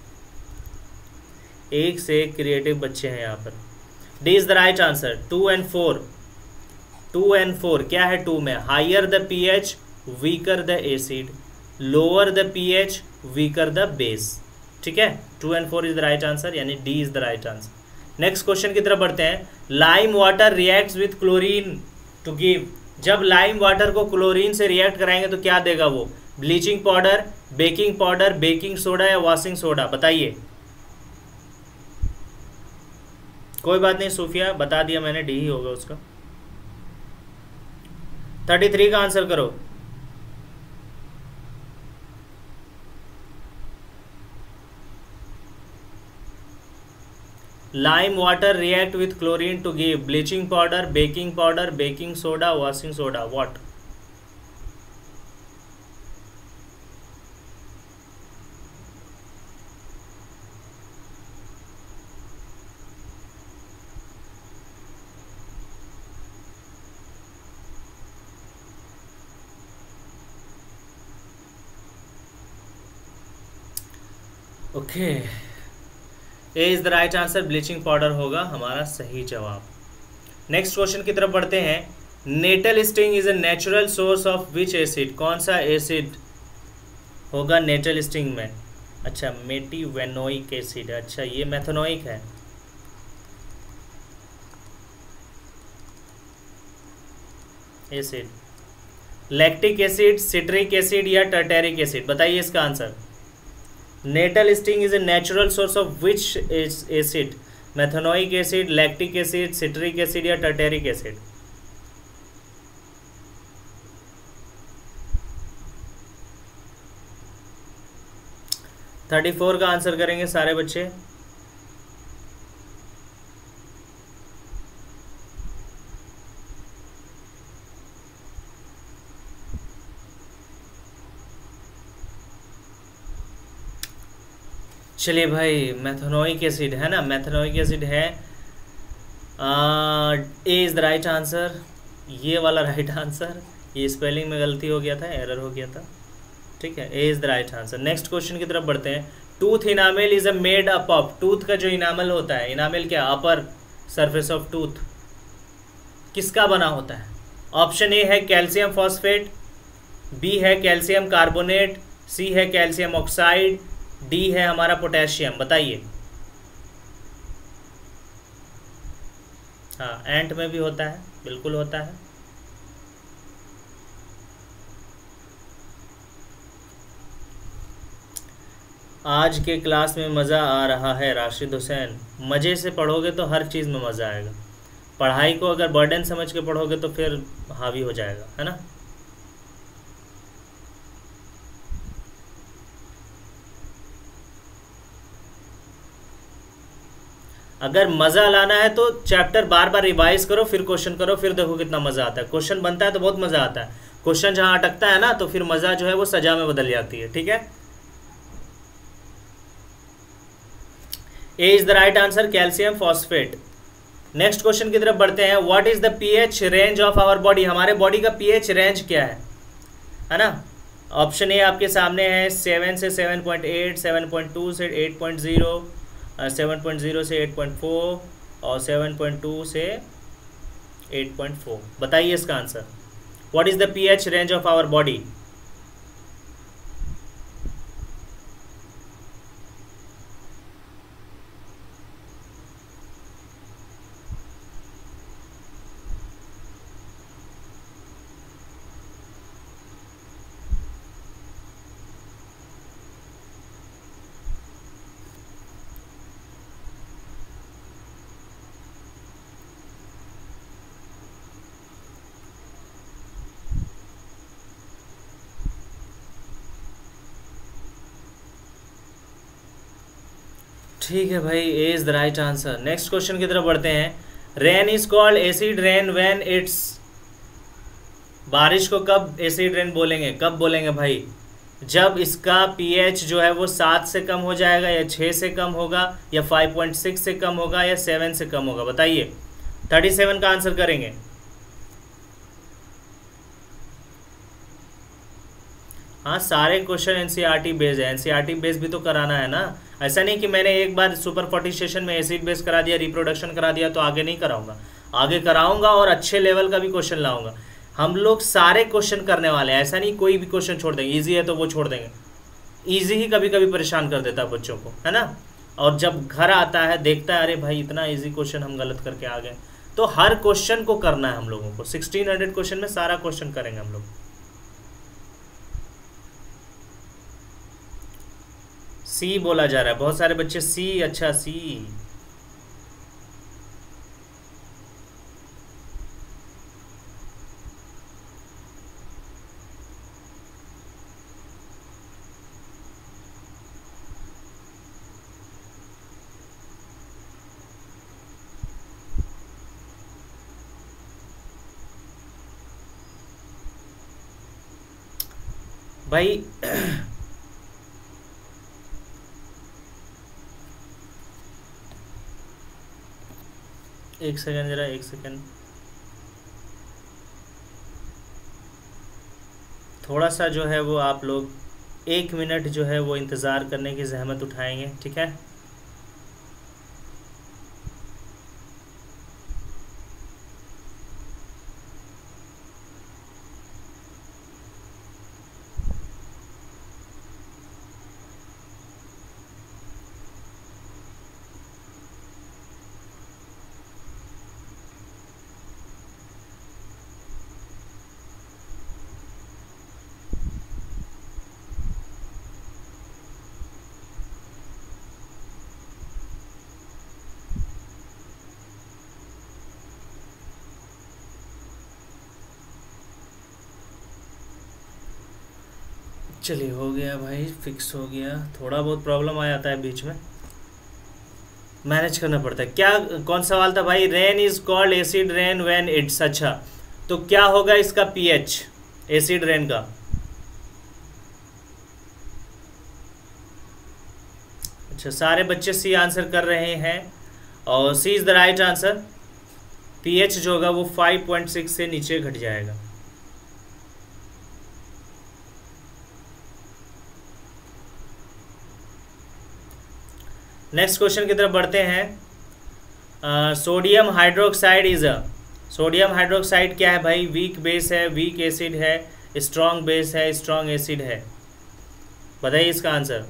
एक से एक क्रिएटिव बच्चे हैं यहाँ पर। D is the right answer. Two and four, two and four क्या है टू में, higher the pH weaker the acid, lower the pH weaker the base. ठीक है, two and four is the right answer, यानी D is the right answer. Next question की तरफ बढ़ते हैं। Lime water reacts with chlorine to give, जब lime water को chlorine से रिएक्ट कराएंगे तो क्या देगा वो, bleaching powder, baking powder, baking soda या वॉशिंग सोडा। बताइए। कोई बात नहीं सूफिया, बता दिया मैंने, डी ही होगा उसका। थर्टी थ्री का आंसर करो। Lime water react with chlorine to give bleaching powder, baking powder, baking soda, washing soda. What? Okay, A is the right answer, bleaching powder होगा हमारा सही जवाब। नेक्स्ट क्वेश्चन की तरफ बढ़ते हैं। Nettle sting is a natural source of which acid, कौन सा एसिड होगा नेटल स्टिंग में? अच्छा, मेटिवेनोइक एसिड, अच्छा ये मेथनोइक है। Acid, lactic acid, citric acid या टर्टेरिक एसिड, बताइए इसका answer. Nettle sting is a natural source of which acid? Methanoic acid, lactic acid, citric acid या टर्टेरिक एसिड? थर्टी फोर का आंसर करेंगे सारे बच्चे। चलिए भाई, मेथनोइक एसिड है ना, मेथनोइक एसिड है। A is the right answer, ये वाला राइट आंसर। ये स्पेलिंग में गलती हो गया था, एरर हो गया था, ठीक है। A is the right answer. Next question की तरफ बढ़ते हैं। Tooth enamel is a made up of, tooth का जो इनामल होता है, इनामेल क्या, अपर सरफेस ऑफ टूथ, किसका बना होता है? ऑप्शन ए है कैल्शियम फॉस्फेट, बी है कैल्शियम कार्बोनेट, सी है कैल्शियम ऑक्साइड, डी है हमारा पोटेशियम, बताइए। हाँ, एंट में भी होता है, बिल्कुल होता है। आज के क्लास में मज़ा आ रहा है राशिद हुसैन। मज़े से पढ़ोगे तो हर चीज़ में मज़ा आएगा। पढ़ाई को अगर बर्डन समझ के पढ़ोगे तो फिर हावी हो जाएगा, है ना। अगर मज़ा लाना है तो चैप्टर बार बार रिवाइज करो, फिर क्वेश्चन करो, फिर देखो कितना मज़ा आता है। क्वेश्चन बनता है तो बहुत मज़ा आता है, क्वेश्चन जहाँ अटकता है ना तो फिर मज़ा जो है वो सजा में बदल जाती है, ठीक है। A is the right answer, calcium phosphate. Next question की तरफ बढ़ते हैं। What is the pH range of our body, हमारे बॉडी का पीएच रेंज क्या है, है ना। ऑप्शन ए आपके सामने है, सेवन से seven point eight, seven point two से eight point zero, seven point zero से एट पॉइंट फोर और सेवन पॉइंट टू से एट पॉइंट फोर। बताइए इसका answer. What is the pH range of our body? ठीक है भाई, A is the right answer. Next question की तरफ बढ़ते हैं। Rain is called acid rain when it's, बारिश को कब एसिड रेन बोलेंगे, कब बोलेंगे भाई? जब इसका पीएच जो है वो सात से कम हो जाएगा, या छः से कम होगा, या फाइव पॉइंट सिक्स से कम होगा, या सेवन से कम होगा, बताइए। थर्टी सेवन का आंसर करेंगे। हाँ, सारे क्वेश्चन एनसीईआरटी बेस्ड है, एनसीईआरटी बेस्ड भी तो कराना है ना। ऐसा नहीं कि मैंने एक बार सुपर फोर्टिसेशन में एसिड बेस करा दिया, रिप्रोडक्शन करा दिया तो आगे नहीं कराऊंगा, आगे कराऊंगा और अच्छे लेवल का भी क्वेश्चन लाऊंगा। हम लोग सारे क्वेश्चन करने वाले हैं, ऐसा नहीं कोई भी क्वेश्चन छोड़ देंगे। ईजी है तो वो छोड़ देंगे, ईजी ही कभी कभी परेशान कर देता है बच्चों को, है ना। और जब घर आता है देखता है अरे भाई इतना ईजी क्वेश्चन हम गलत करके आ गए। तो हर क्वेश्चन को करना है हम लोगों को, सिक्सटीन हंड्रेड क्वेश्चन में सारा क्वेश्चन करेंगे हम लोग। सी बोला जा रहा है, बहुत सारे बच्चे सी, अच्छा सी। भाई एक सेकेंड, जरा एक सेकेंड, थोड़ा सा जो है वो आप लोग एक मिनट जो है वो इंतज़ार करने की जहमत उठाएंगे, ठीक है। चलिए हो गया भाई, फिक्स हो गया। थोड़ा बहुत प्रॉब्लम आ जाता है बीच में, मैनेज करना पड़ता है। क्या कौन सवाल था भाई? Rain is called acid rain when it's, अच्छा तो क्या होगा इसका पीएच एसिड रेन का? अच्छा, सारे बच्चे सी आंसर कर रहे हैं और C is the right answer. PH जो होगा वो फाइव पॉइंट सिक्स से नीचे घट जाएगा। नेक्स्ट क्वेश्चन की तरफ बढ़ते हैं। Sodium hydroxide is a, sodium hydroxide क्या है भाई? वीक बेस है, वीक एसिड है, स्ट्रॉन्ग बेस है, स्ट्रॉन्ग एसिड है? बताइए इसका आंसर।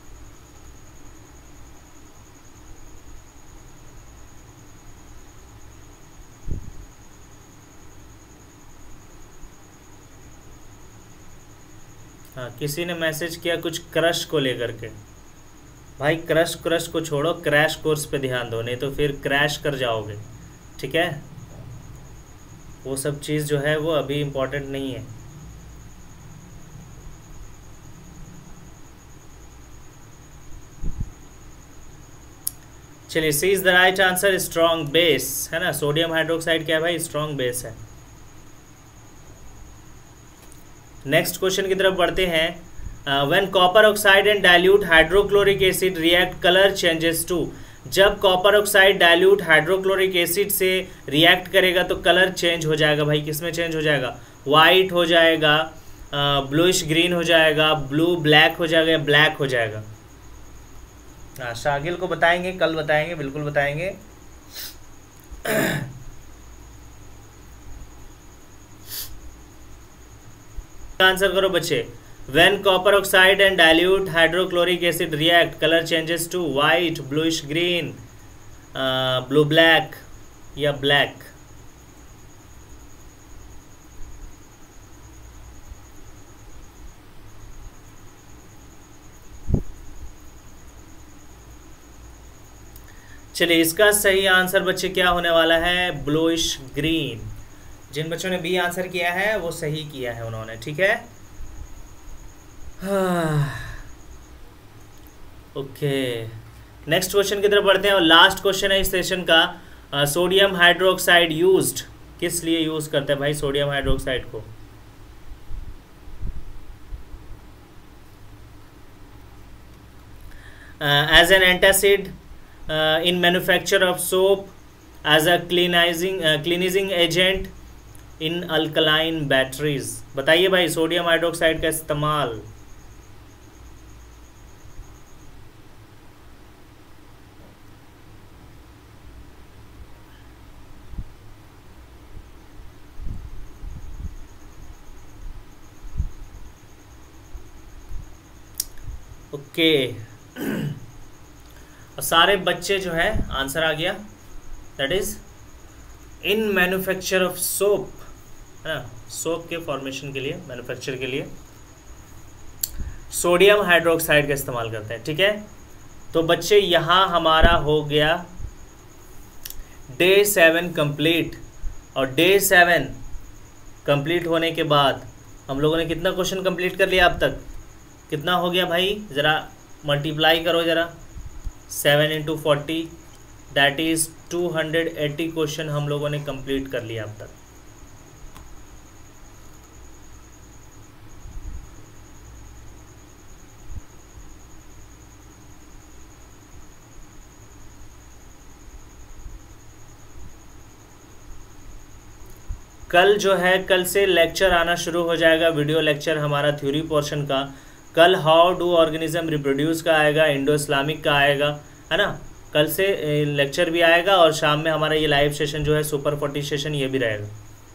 हाँ, किसी ने मैसेज किया कुछ क्रश को लेकर के। भाई क्रश क्रश को छोड़ो, क्रैश कोर्स पे ध्यान दो, नहीं तो फिर क्रैश कर जाओगे, ठीक है। वो सब चीज़ जो है वो अभी इम्पोर्टेंट नहीं है। चलिए, C is the right answer, strong base है ना। सोडियम हाइड्रोक्साइड क्या है भाई? स्ट्रॉन्ग बेस है। नेक्स्ट क्वेश्चन की तरफ बढ़ते हैं। When copper oxide and dilute hydrochloric acid react, colour changes to. जब copper oxide dilute hydrochloric acid से रिएक्ट करेगा तो कलर चेंज हो जाएगा भाई। किस में चेंज हो जाएगा? वाइट हो जाएगा, ब्लूइश ग्रीन हो जाएगा, ब्लू ब्लैक हो जाएगा, ब्लैक हो जाएगा। हाँ, शागिल को बताएंगे, कल बताएंगे, बिल्कुल बताएंगे। आंसर करो बच्चे। When copper oxide and dilute hydrochloric acid react, colour changes to white, bluish green, blue black या ब्लैक? चलिए, इसका सही आंसर बच्चे क्या होने वाला है? Bluish green. जिन बच्चों ने बी आंसर किया है वो सही किया है उन्होंने, ठीक है। ओके, नेक्स्ट क्वेश्चन की तरफ बढ़ते हैं और लास्ट क्वेश्चन है इस सेशन का। सोडियम हाइड्रोक्साइड यूज्ड, किस लिए यूज करते हैं भाई सोडियम हाइड्रोक्साइड को? As an antacid in manufacture of soap, as a cleansing cleansing agent in alkaline batteries. बताइए भाई, सोडियम हाइड्रोक्साइड का इस्तेमाल ओके और सारे बच्चे जो है आंसर आ गया, that is in manufacture of soap, है ना। सोप के फॉर्मेशन के लिए, मैन्युफैक्चर के लिए सोडियम हाइड्रोक्साइड का इस्तेमाल करते हैं, ठीक है। तो बच्चे यहाँ हमारा हो गया डे सेवन कंप्लीट। और डे सेवन कंप्लीट होने के बाद हम लोगों ने कितना क्वेश्चन कंप्लीट कर लिया अब तक? कितना हो गया भाई? ज़रा मल्टीप्लाई करो ज़रा, seven into forty, that is two hundred eighty question हम लोगों ने कंप्लीट कर लिया अब तक। कल जो है, कल से लेक्चर आना शुरू हो जाएगा, वीडियो लेक्चर हमारा थ्योरी पोर्शन का। कल हाउ डू ऑर्गेनिज्म रिप्रोड्यूस का आएगा, इंडो इस्लामिक का आएगा, है ना। कल से लेक्चर भी आएगा और शाम में हमारा ये लाइव सेशन जो है सुपर फोर्टी सेशन ये भी रहेगा।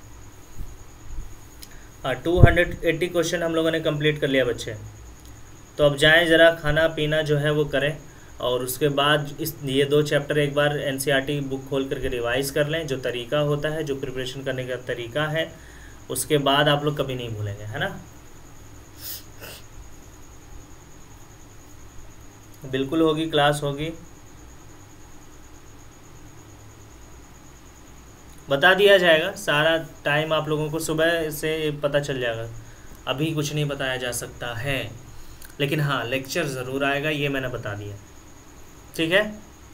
हाँ, टू हंड्रेड एट्टी क्वेश्चन हम लोगों ने कंप्लीट कर लिया बच्चे। तो अब जाएं ज़रा खाना पीना जो है वो करें, और उसके बाद इस ये दो चैप्टर एक बार एनसीईआरटी बुक खोल करके रिवाइज़ कर लें, जो तरीका होता है, जो प्रिपरेशन करने का तरीका है, उसके बाद आप लोग कभी नहीं भूलेंगे, है ना। बिल्कुल होगी, क्लास होगी, बता दिया जाएगा सारा टाइम आप लोगों को, सुबह से पता चल जाएगा। अभी कुछ नहीं बताया जा सकता है, लेकिन हाँ लेक्चर ज़रूर आएगा, ये मैंने बता दिया, ठीक है।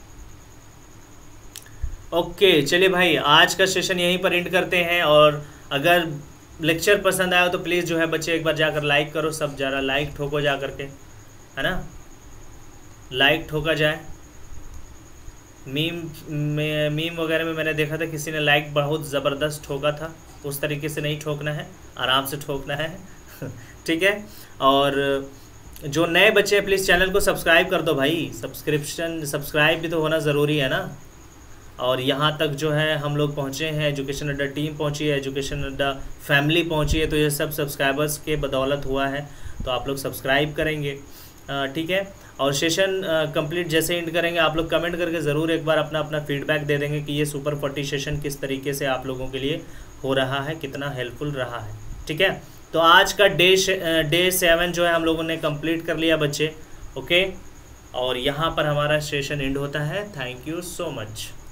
ओके चलिए भाई, आज का सेशन यहीं पर एंड करते हैं, और अगर लेक्चर पसंद आया तो प्लीज़ जो है बच्चे एक बार जाकर लाइक करो, सब ज़रा लाइक ठोको जा करके, है ना, लाइक ठोका जाए। मीम में मीम वगैरह में मैंने देखा था किसी ने लाइक बहुत ज़बरदस्त ठोका था, उस तरीके से नहीं ठोकना है, आराम से ठोकना है ठीक है। और जो नए बच्चे हैं प्लीज़ चैनल को सब्सक्राइब कर दो भाई, सब्सक्रिप्शन सब्सक्राइब भी तो होना ज़रूरी है ना। और यहाँ तक जो है हम लोग पहुँचे हैं, एजुकेशन अड्डा टीम पहुँची है, एजुकेशन अड्डा फैमिली पहुँची है, तो ये सब सब्सक्राइबर्स के बदौलत हुआ है, तो आप लोग सब्सक्राइब करेंगे, ठीक है। और सेशन कंप्लीट जैसे एंड करेंगे आप लोग कमेंट करके ज़रूर एक बार अपना अपना फीडबैक दे देंगे कि ये सुपर फोर्टी सेशन किस तरीके से आप लोगों के लिए हो रहा है, कितना हेल्पफुल रहा है, ठीक है। तो आज का डे डे सेवन जो है हम लोगों ने कंप्लीट कर लिया बच्चे, ओके। और यहाँ पर हमारा सेशन एंड होता है। Thank you so much.